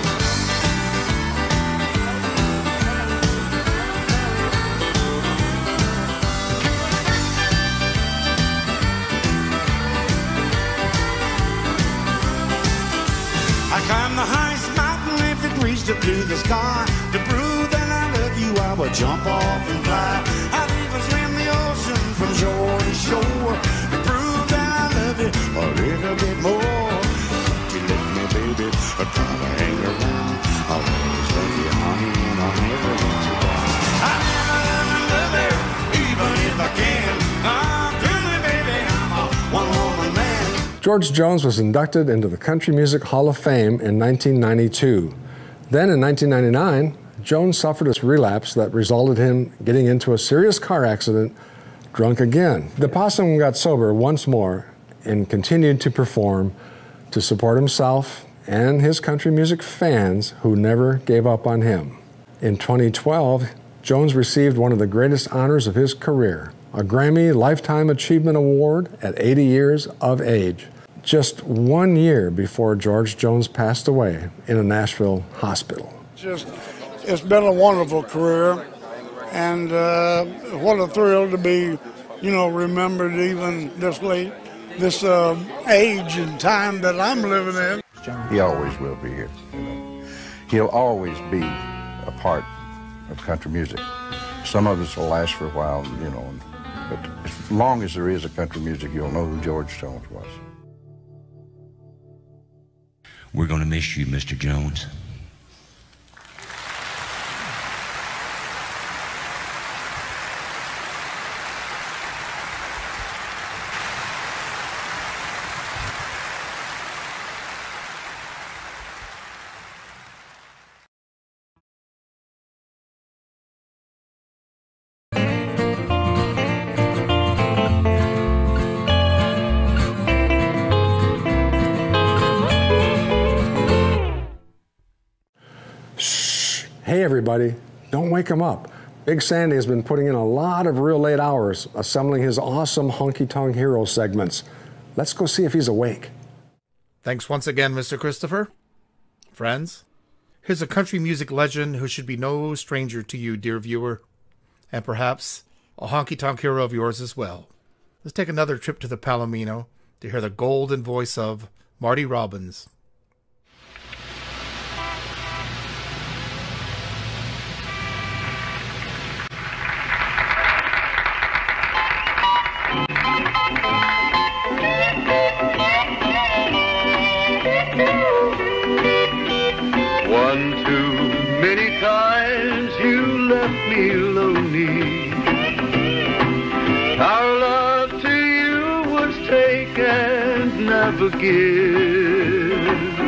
Climb the highest mountain if it reached up to the sky. To prove that I love you, I would jump off and fly. I'd even swim the ocean from shore to shore. To prove that I love you a little bit more. You let me, baby, try to hang around. I'll always love you, honey, and I'll never let you down. I'll never love another, even if I can. To me, baby, I'm a one-woman man. George Jones was inducted into the Country Music Hall of Fame in 1992. Then in 1999, Jones suffered a relapse that resulted in him getting into a serious car accident, drunk again. The possum got sober once more and continued to perform to support himself and his country music fans who never gave up on him. In 2012, Jones received one of the greatest honors of his career, a Grammy Lifetime Achievement Award at 80 years of age, just 1 year before George Jones passed away in a Nashville hospital. It's been a wonderful career, and what a thrill to be, remembered even this late, this age and time that I'm living in. He always will be here. He'll always be a part of country music. Some of us will last for a while, but as long as there is a country music, you'll know who George Jones was. We're going to miss you, Mr. Jones. Hey everybody, don't wake him up. Big Sandy has been putting in a lot of real late hours assembling his awesome Honky Tonk Hero segments. Let's go see if he's awake. Thanks once again, Mr. Christopher. Friends, here's a country music legend who should be no stranger to you, dear viewer, and perhaps a Honky Tonk Hero of yours as well. Let's take another trip to the Palomino to hear the golden voice of Marty Robbins. One too many times you left me lonely. Our love to you was take and never give.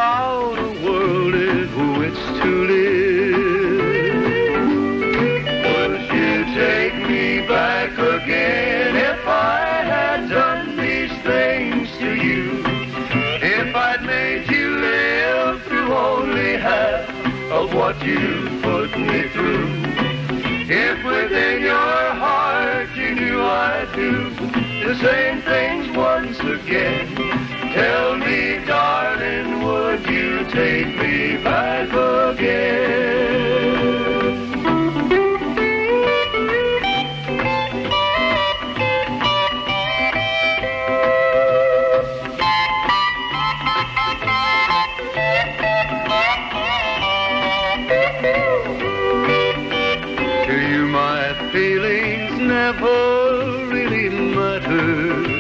how the world is which to live. Would you take me back again if I had done these things to you? If I'd made you live through only half of what you put me through? If within your heart you knew I'd do the same things once again, tell me, darling, would you take me back again? To you my feelings never really mattered.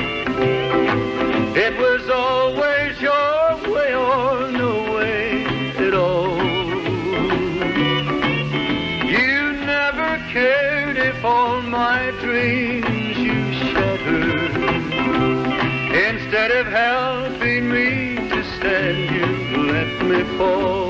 It was always your way or no way at all. You never cared if all my dreams you shattered. Instead of helping me to stand, you let me fall.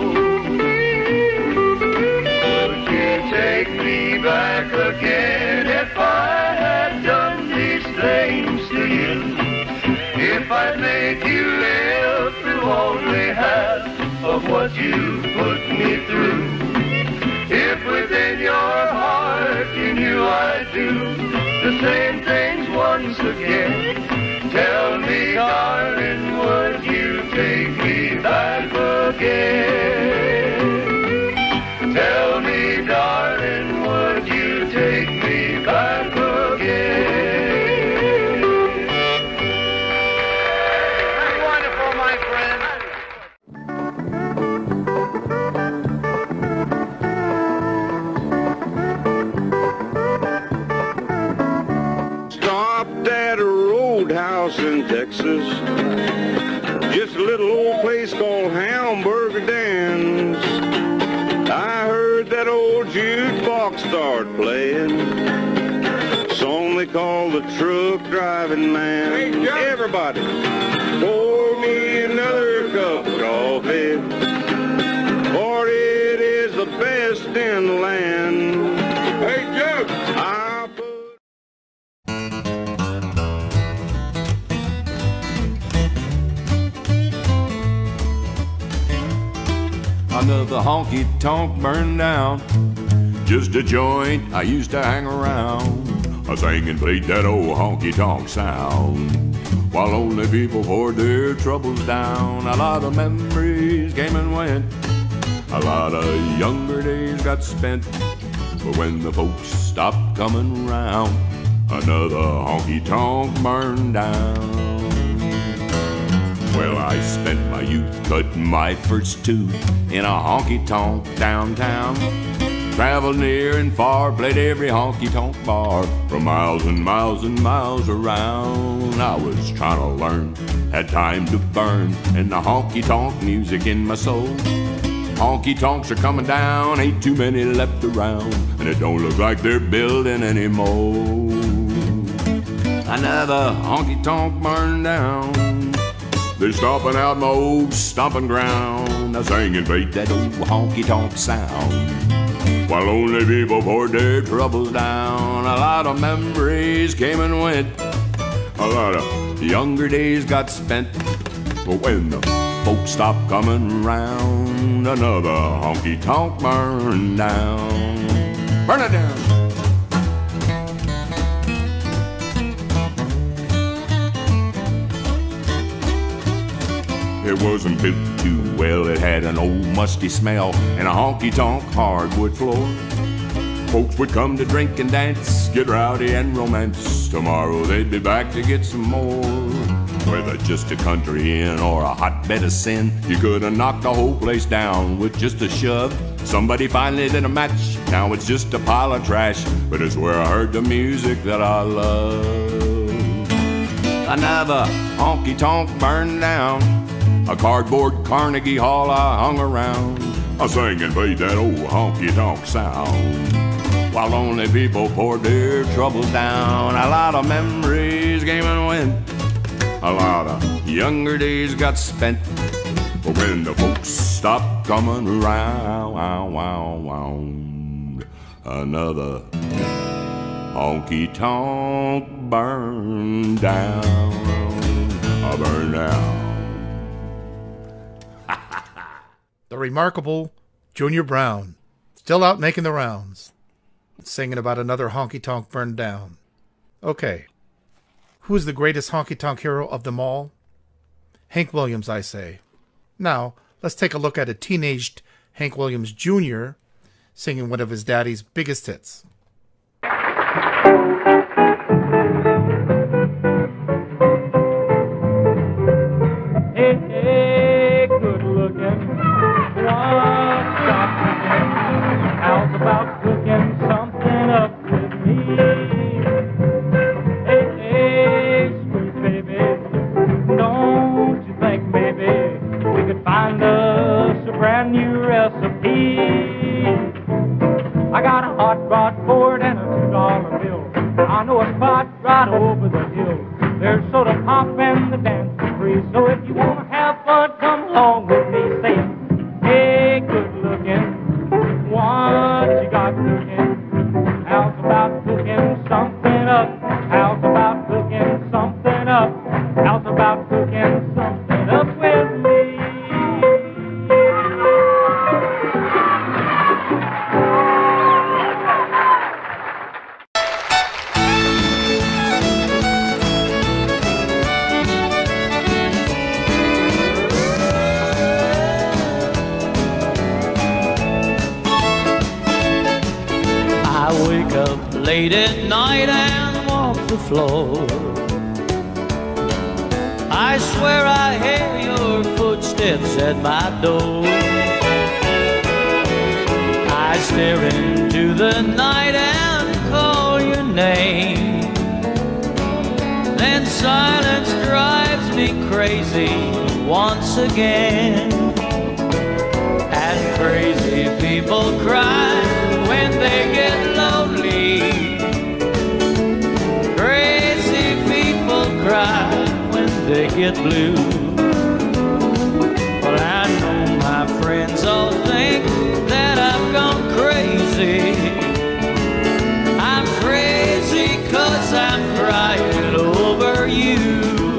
Would you take me back again if I had done these things to you? If I'd made you live through only half of what you put me through? If within your heart you knew I'd do the same things once again, tell me, darling, would you take me back again? Tell me, darling, would you take me back again? In Texas, just a little old place called Hamburger Dan's. I heard that old jukebox start playing, song they call the Truck Driving Man. Hey, everybody, pour me another cup of coffee, for it is the best in the land. Hey, Joe! Another honky tonk burned down, just a joint I used to hang around. I sang and played that old honky tonk sound, while only people poured their troubles down. A lot of memories came and went, a lot of younger days got spent, but when the folks stopped coming round, another honky tonk burned down. Well, I spent my youth cutting my first tooth in a honky-tonk downtown. Traveled near and far, played every honky-tonk bar for miles and miles and miles around. I was trying to learn, had time to burn, and the honky-tonk music in my soul. Honky-tonks are coming down, ain't too many left around, and it don't look like they're building anymore. Another honky-tonk burned down. They're stomping out my old stomping ground. I sang and played that old honky-tonk sound, while only people poured their troubles down. A lot of memories came and went, a lot of younger days got spent, but when the folks stopped coming round, another honky-tonk burned down. Burn it down! It wasn't built too well, it had an old musty smell and a honky-tonk hardwood floor. Folks would come to drink and dance, get rowdy and romance. Tomorrow they'd be back to get some more. Whether just a country inn or a hotbed of sin, you could have knocked the whole place down with just a shove. Somebody finally did a match, now it's just a pile of trash, but it's where I heard the music that I love. Another honky-tonk burned down, a cardboard Carnegie Hall I hung around. I sang and played that old honky-tonk sound, while only people poured their troubles down. A lot of memories came and went, a lot of younger days got spent, But when the folks stop coming around, another honky tonk burn down, burn down. The remarkable Junior Brown, still out making the rounds, singing about another honky tonk burned down. Okay, who's the greatest honky tonk hero of them all? Hank Williams, I say. Now, let's take a look at a teenaged Hank Williams Jr. singing one of his daddy's biggest hits. Hey, good looking, what's got cooking? How's about cooking something up with me? Hey, sweet baby, don't you think maybe we could find us a brand new recipe? I got a hot rod Ford and a $2 bill. I know a spot right over the hill. There's soda pop and the dance is free. So if you want to have fun, come along with me. Say it. Hey, good looking, what you got cooking? How's about cooking something up? How's about cooking something up? How's about cooking something up with me? Late at night and walk the floor. I swear I hear your footsteps at my door. I stare into the night and call your name. Then silence drives me crazy once again. And crazy people cry when they get lonely. Crazy people cry when they get blue. Well, I know my friends all think that I've gone crazy. I'm crazy 'cause I'm crying over you.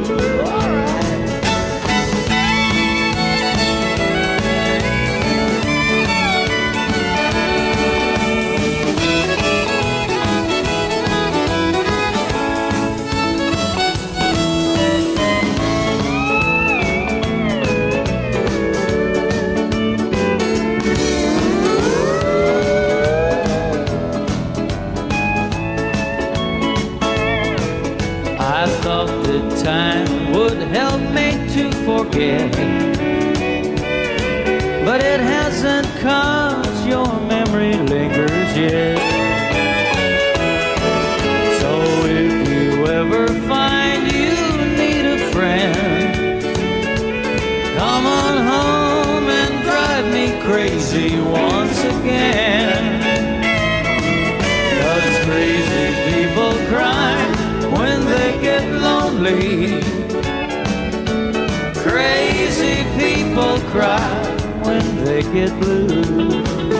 Time would help me to forget, but it hasn't 'cause your memory lingers yet. So if you ever find you need a friend, come on home and drive me crazy once again. 'Cause crazy people cry when they get lonely. Crazy people cry when they get blue.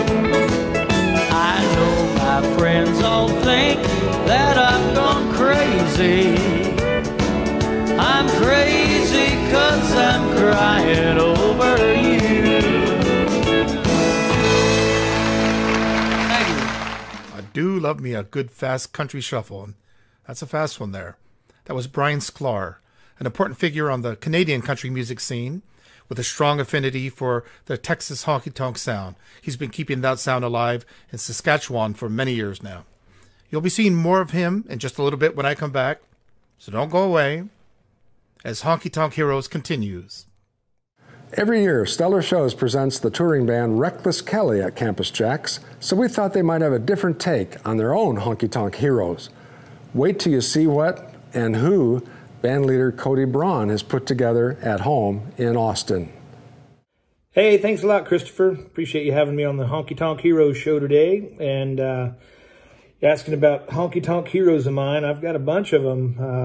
I know my friends all think that I've gone crazy. I'm crazy 'cause I'm crying over you. Thank you. I do love me a good fast country shuffle. And that's a fast one there. That was Brian Sklar, an important figure on the Canadian country music scene with a strong affinity for the Texas honky-tonk sound. He's been keeping that sound alive in Saskatchewan for many years now. You'll be seeing more of him in just a little bit when I come back, so don't go away as Honky Tonk Heroes continues. Every year, Stellar Shows presents the touring band Reckless Kelly at Campus JAX, so we thought they might have a different take on their own Honky Tonk Heroes. Wait till you see what and who bandleader CODY BRAUN has put together at home in Austin. Hey, thanks a lot, Christopher. Appreciate you having me on the Honky Tonk Heroes show today. And asking about Honky Tonk Heroes of mine. I've got a bunch of them.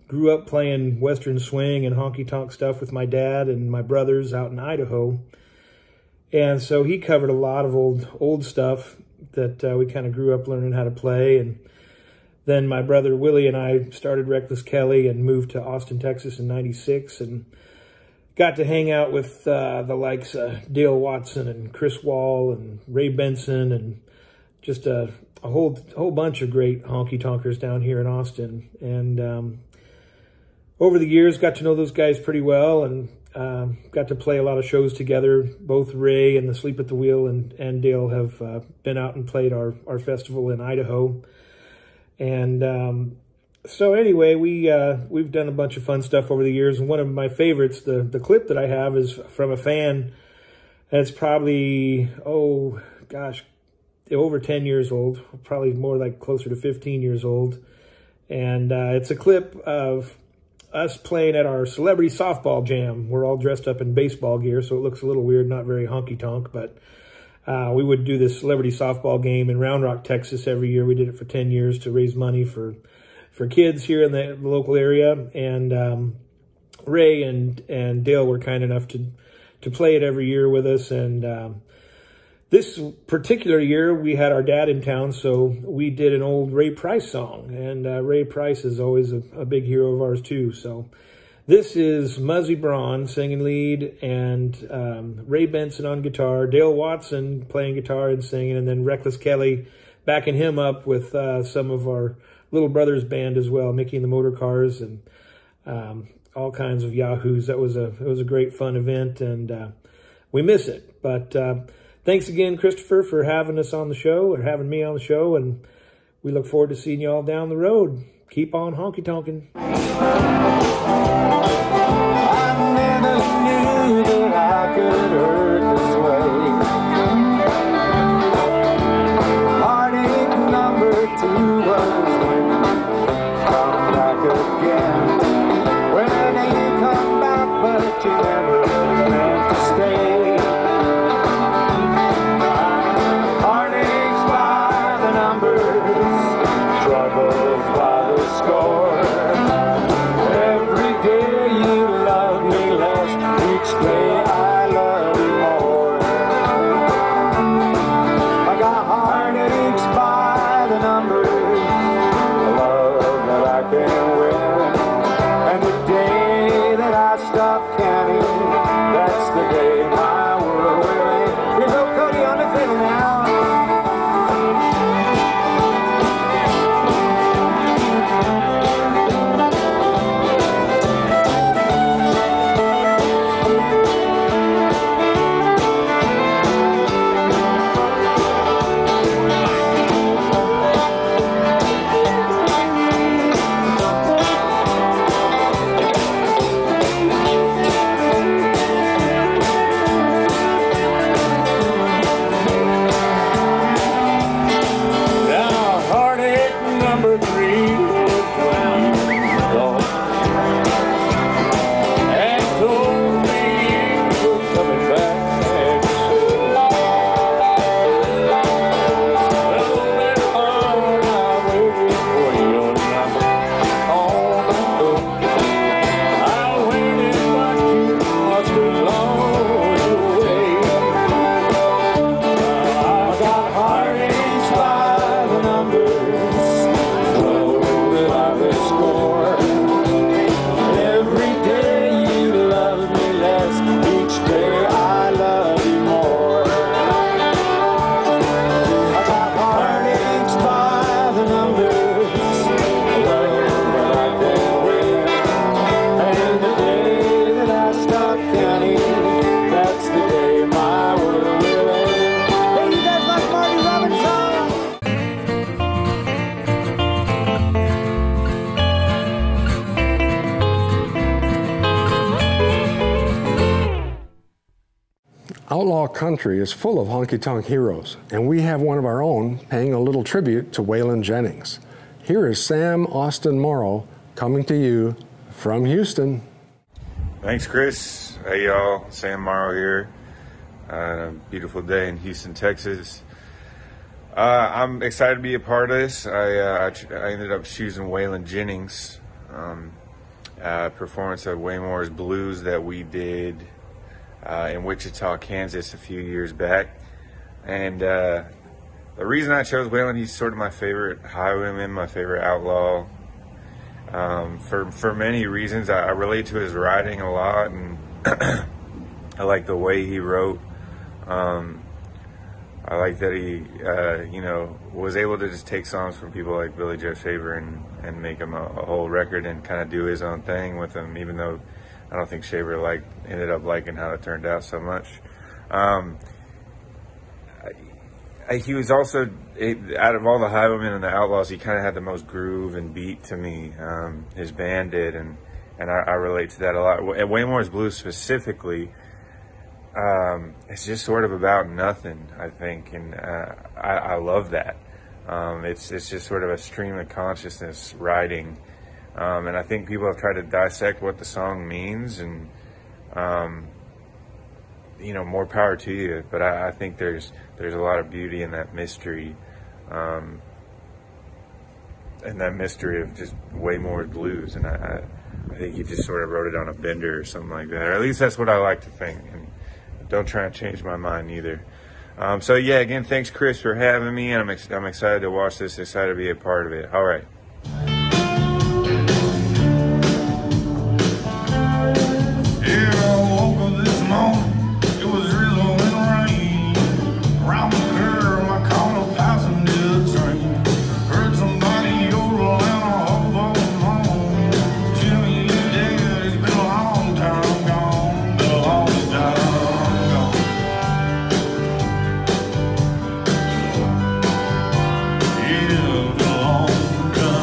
grew up playing Western swing and honky-tonk stuff with my dad and my brothers out in Idaho. And so he covered a lot of old stuff that we kind of grew up learning how to play. And then my brother Willie and I started Reckless Kelly and moved to Austin, Texas in '96, and got to hang out with the likes of Dale Watson and Chris Wall and Ray Benson and just a whole bunch of great honky-tonkers down here in Austin. And over the years, got to know those guys pretty well, and got to play a lot of shows together. Both Ray and the Sleep at the Wheel and Dale have been out and played our festival in Idaho. And so anyway, we've done a bunch of fun stuff over the years. And one of my favorites, the clip that I have, is from a fan that's probably, oh gosh, over 10 years old, probably more like closer to 15 years old. And it's a clip of us playing at our celebrity softball jam. We're all dressed up in baseball gear, so it looks a little weird, not very honky-tonk, but we would do this celebrity softball game in Round Rock, Texas every year. We did it for 10 years to raise money for kids here in the local area. And Ray and Dale were kind enough to play it every year with us. And this particular year, we had our dad in town, so we did an old Ray Price song. And Ray Price is always a big hero of ours, too. So this is Muzzy BRAUN singing lead, and Ray Benson on guitar, Dale Watson playing guitar and singing, and then Reckless Kelly backing him up with some of our little brother's band as well, Mickey and the Motor Cars, and all kinds of yahoos. It was a great, fun event, and we miss it. But thanks again, Christopher, for having us on the show, or having me on the show, and we look forward to seeing you all down the road. Keep on honky-tonkin'. I never knew that I could hurt this way. Heartache number 2 was when you come back again. When you come back, but you never meant to stay. Heartaches by the numbers, troubles by the score. Every day you love me less, each day I love you more. I got heartaches by the numbers, love that I can't win. And the day that I stop counting, that's the day my world will end. Here's old Cody on the fiddle now. Outlaw country is full of honky tonk heroes, and we have one of our own paying a little tribute to Waylon Jennings. Here is Sam Austin Morrow coming to you from Houston. Thanks, Chris. Hey, y'all. Sam Morrow here. Beautiful day in Houston, Texas. I'm excited to be a part of this. I ended up choosing Waylon Jennings. performance of Waymore's Blues that we did in Wichita, Kansas a few years back. And the reason I chose Waylon, he's sort of my favorite highwayman, my favorite outlaw. For many reasons. I relate to his writing a lot, and I like the way he wrote. I like that he, you know, was able to just take songs from people like Billy Joe Shaver and make them a whole record and kind of do his own thing with them, even though I don't think Shaver ended up liking how it turned out so much. He was also, out of all the highwaymen and the outlaws, he kind of had the most groove and beat to me. His band did, and I relate to that a lot. At Waymore's Blues specifically, it's just sort of about nothing, I think, and I love that. It's just sort of a stream of consciousness writing, and I think people have tried to dissect what the song means, and you know, more power to you. But I think there's a lot of beauty in that mystery, and that mystery of just Waymore's Blues, and I think he just sort of wrote it on a bender or something like that, or at least that's what I like to think. And don't try and change my mind either. So yeah, again, thanks Chris for having me, and I'm excited to watch this, excited to be a part of it. All right. Yeah, I woke up this morning, it was drizzling rain. Around the curve, I caught a passenger train. Heard somebody yodel and a hobo moan. Jimmy is dead, it's been a long time gone, been a long time. Yeah, been a long time.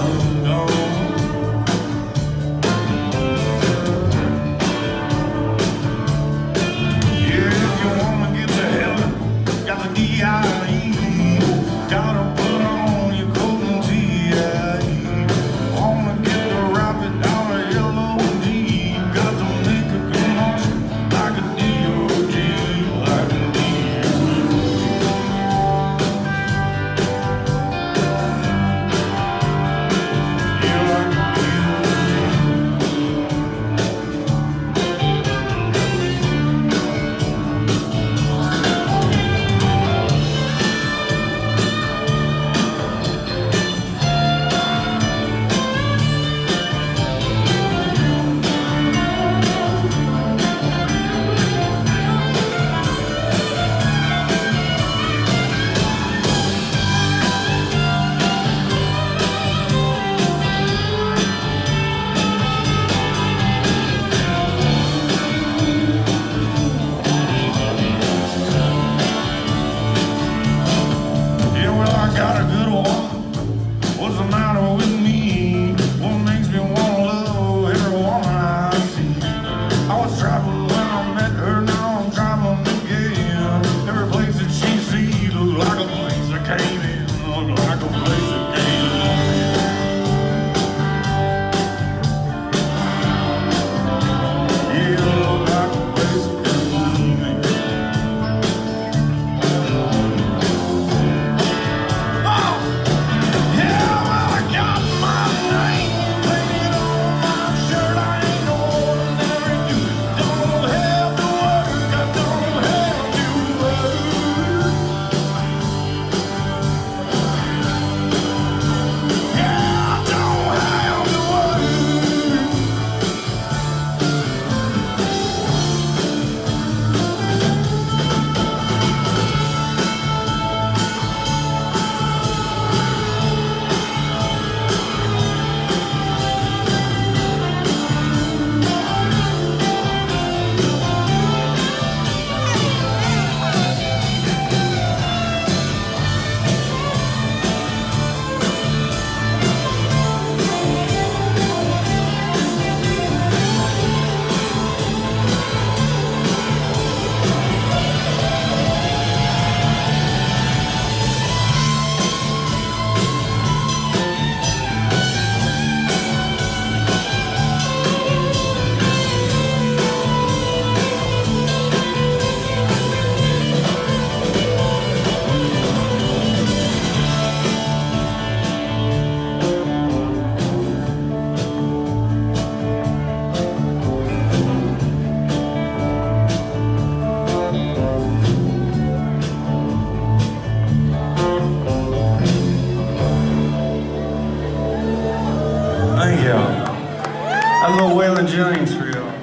Thank y'all. A little Waylon Jennings for y'all.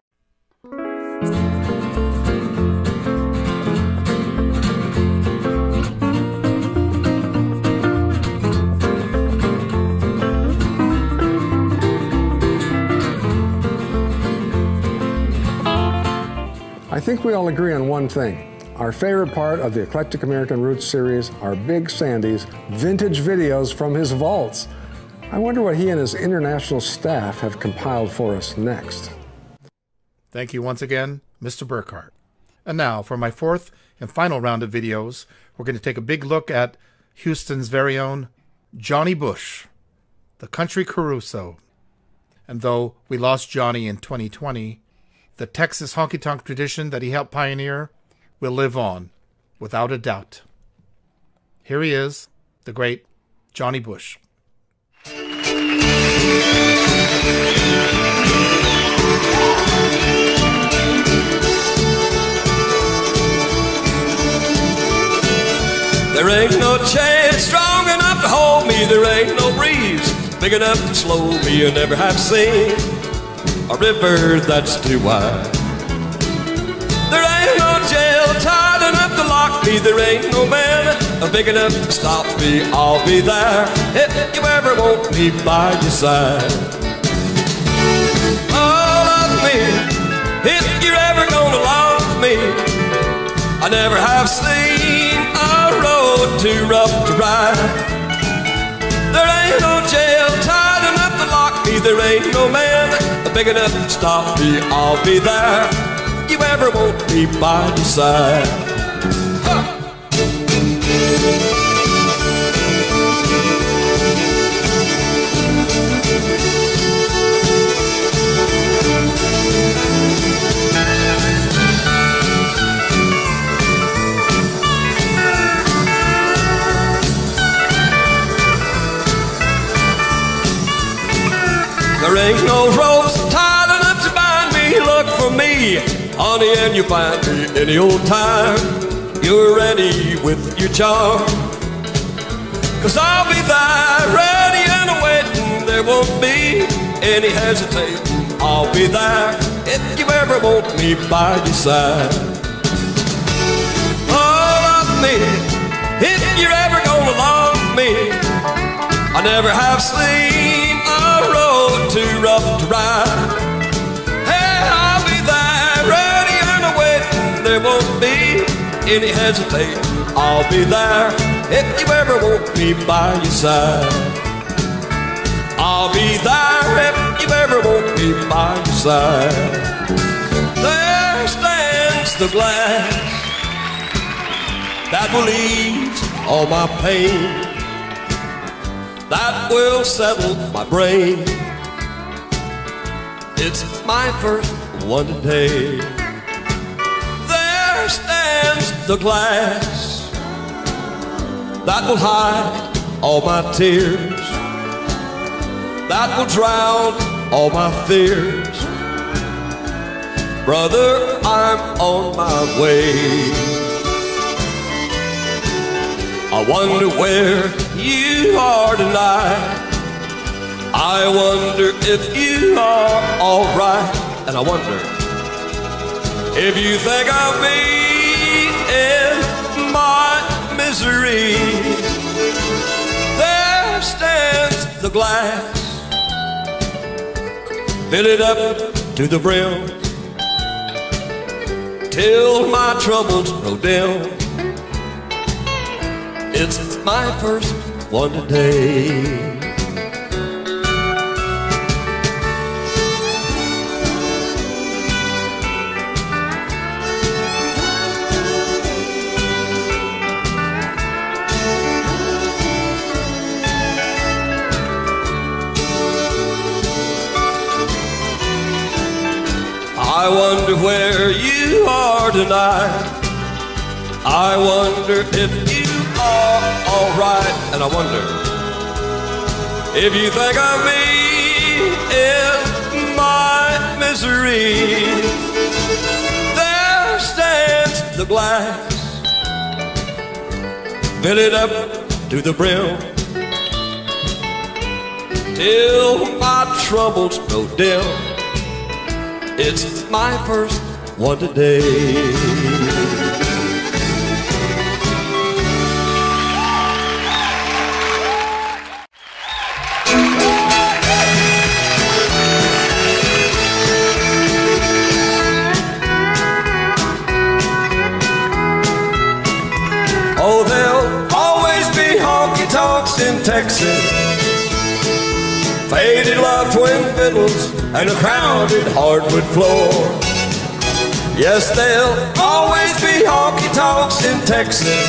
I think we all agree on one thing. Our favorite part of the Eclectic American Roots series are Big Sandy's vintage videos from his vaults. I wonder what he and his international staff have compiled for us next. Thank you once again, Mr. Burkhardt. And now, for my fourth and final round of videos, we're going to take a big look at Houston's very own Johnny Bush, the country Caruso. And though we lost Johnny in 2020, the Texas honky-tonk tradition that he helped pioneer will live on, without a doubt. Here he is, the great Johnny Bush. There ain't no chance strong enough to hold me. There ain't no breeze big enough to slow me. You never have seen a river that's too wide. There ain't no jail tight enough to lock me. There ain't no man big enough to stop me. I'll be there if you ever want me by your side. Oh, love me if you're ever gonna love me. I never have seen a road too rough to ride. There ain't no jail tight enough to lock me. There ain't no man big enough to stop me. I'll be there if you ever want me by your side. There ain't no ropes tight enough to bind me. Look for me, honey, and you find me any old time you're ready with your charm. 'Cause I'll be there ready and waiting. There won't be any hesitating. I'll be there if you ever want me by your side. Oh, love me if you're ever gonna love me. I never have seen a road too rough to ride. Hey, I'll be there ready and waiting. There won't be any hesitating. I'll be there if you ever want me by your side. I'll be there if you ever want me by your side. There stands the glass that will ease all my pain, that will settle my brain. It's my first one today. There stands the glass that will hide all my tears, that will drown all my fears. Brother, I'm on my way. I wonder where you are tonight. I wonder if you are alright. And I wonder if you think of me in my misery. There stands the glass, fill it up to the brim, till my troubles grow dim. It's my first one today. I wonder where you are tonight. I wonder if you are alright. And I wonder if you think of me in my misery. There stands the glass, fill it up to the brim, till my troubles go dim. It's my first one today. Oh, there'll always be honky tonks in Texas, faded love, twin fiddles, and a crowded hardwood floor. Yes, there'll always be honky tonks in Texas,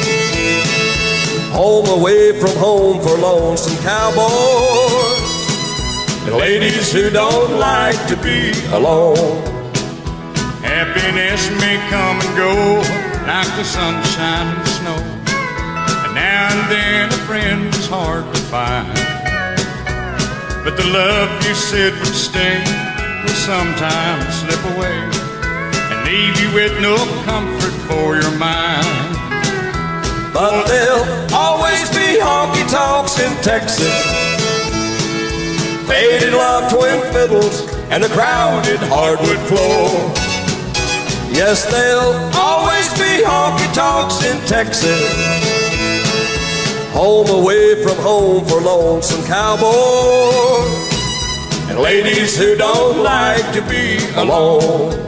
home away from home for lonesome cowboys and ladies who don't like to be alone. Happiness may come and go like the sunshine and snow, and now and then a friend is hard to find. But the love you said would stay will sometimes slip away and leave you with no comfort for your mind. But there'll always be honky tonks in Texas, faded love, twin fiddles, and a crowded hardwood floor. Yes, there'll always be honky tonks in Texas, home away from home for lonesome cowboys and ladies who don't like to be alone.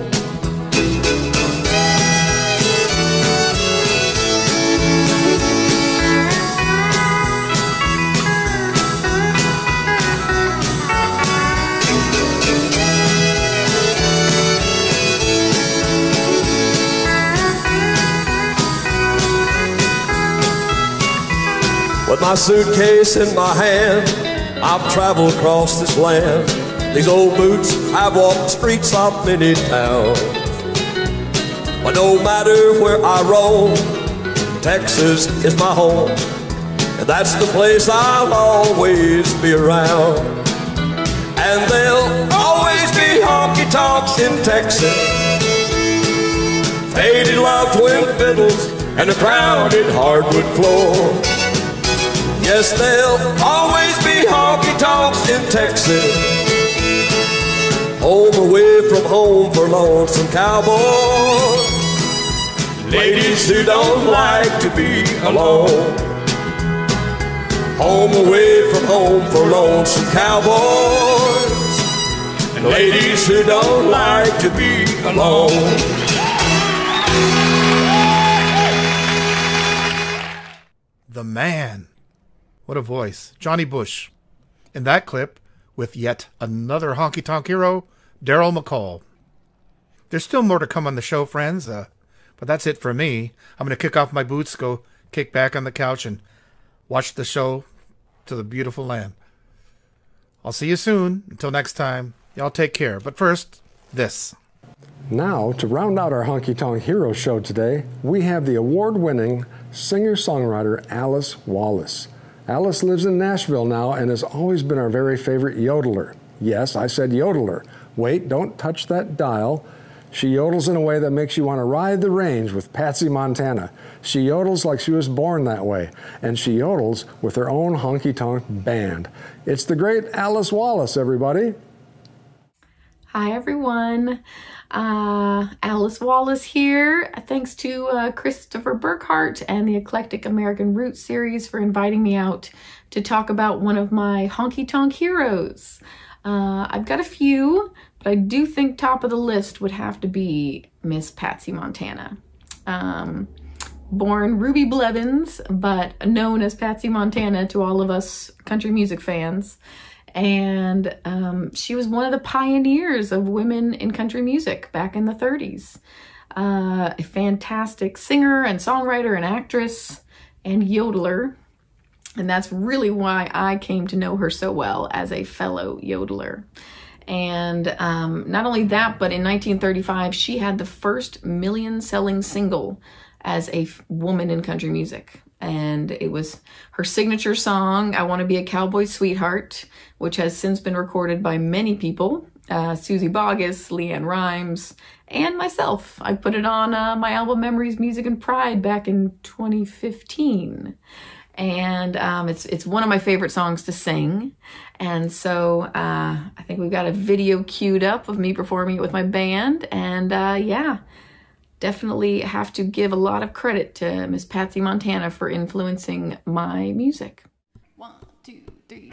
With my suitcase in my hand, I've traveled across this land. These old boots have walked the streets of many towns. But no matter where I roam, Texas is my home, and that's the place I'll always be around. And there'll always be honky tonks in Texas, faded love, twin fiddles, and a crowded hardwood floor. Yes, there'll always be honky tonks in Texas, home away from home for lonesome cowboys, ladies who don't like to be alone. Home away from home for lonesome cowboys, and ladies who don't like to be alone. The man. What a voice. Johnny Bush. In that clip, with yet another Honky Tonk hero, Daryl McCall. There's still more to come on the show, friends, but that's it for me. I'm going to kick off my boots, go kick back on the couch, and watch the show to the beautiful land. I'll see you soon. Until next time, y'all take care. But first, this. Now, to round out our Honky Tonk Hero show today, we have the award-winning singer-songwriter Alice Wallace. Alice lives in Nashville now and has always been our very favorite yodeler. Yes, I said yodeler. Wait, don't touch that dial. She yodels in a way that makes you want to ride the range with Patsy Montana. She yodels like she was born that way, and she yodels with her own honky tonk band. It's the great Alice Wallace, everybody. Hi, everyone. Alice Wallace here. Thanks to Christopher Burkhardt and the Eclectic American Roots series for inviting me out to talk about one of my Honky Tonk heroes. I've got a few, but I do think top of the list would have to be Miss Patsy Montana. Born Ruby Blevins, but known as Patsy Montana to all of us country music fans. And she was one of the pioneers of women in country music back in the 30s. A fantastic singer and songwriter and actress and yodeler. And that's really why I came to know her so well as a fellow yodeler. And not only that, but in 1935, she had the first million-selling single as a woman in country music. And it was her signature song, I Want to Be a Cowboy Sweetheart, which has since been recorded by many people, Susie Boggess, Leanne Rimes, and myself. I put it on my album Memories, Music, and Pride back in 2015. And it's one of my favorite songs to sing. And so I think we've got a video queued up of me performing it with my band. And yeah, definitely have to give a lot of credit to Miss Patsy Montana for influencing my music. 1, 2, 3.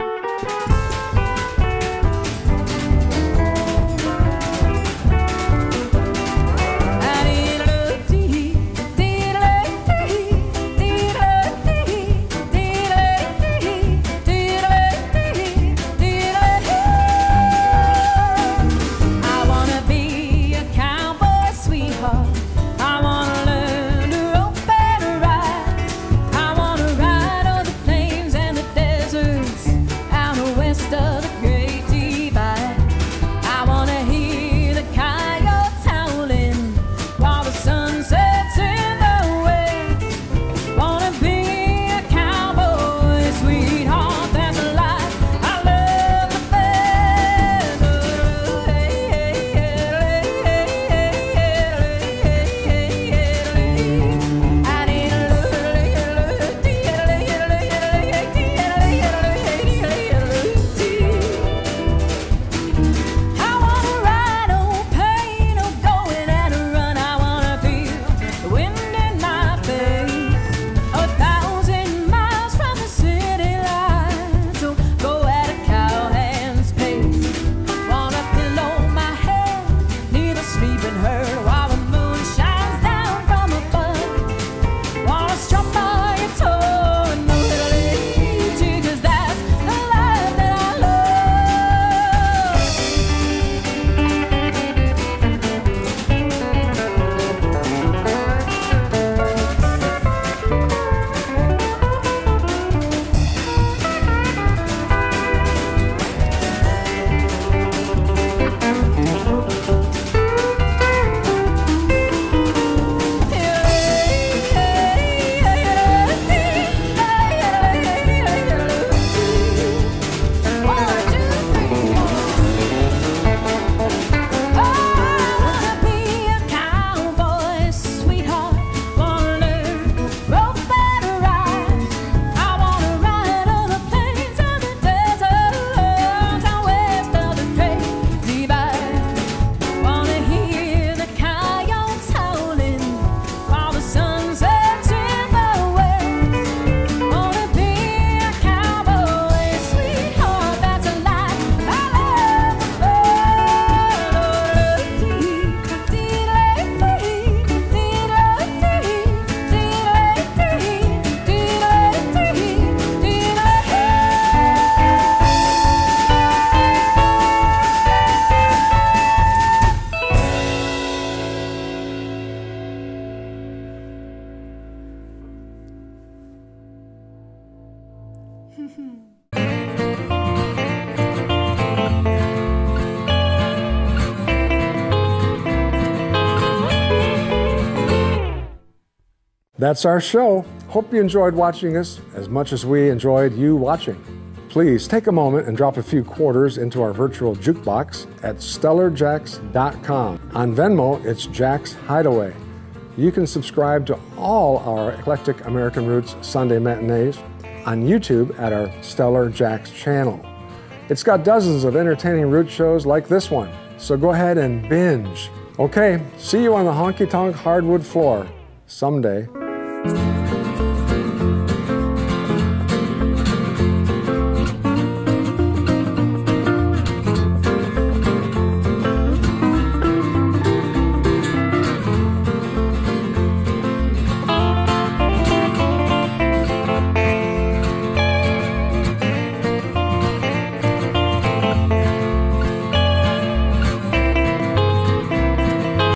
That's our show. Hope you enjoyed watching us as much as we enjoyed you watching. Please take a moment and drop a few quarters into our virtual jukebox at StellarJAX.com. On Venmo, it's JAXhideaway. You can subscribe to all our Eclectic American Roots Sunday matinees on YouTube at our StellarJAX channel. It's got dozens of entertaining root shows like this one, so go ahead and binge. Okay, see you on the honky-tonk hardwood floor someday.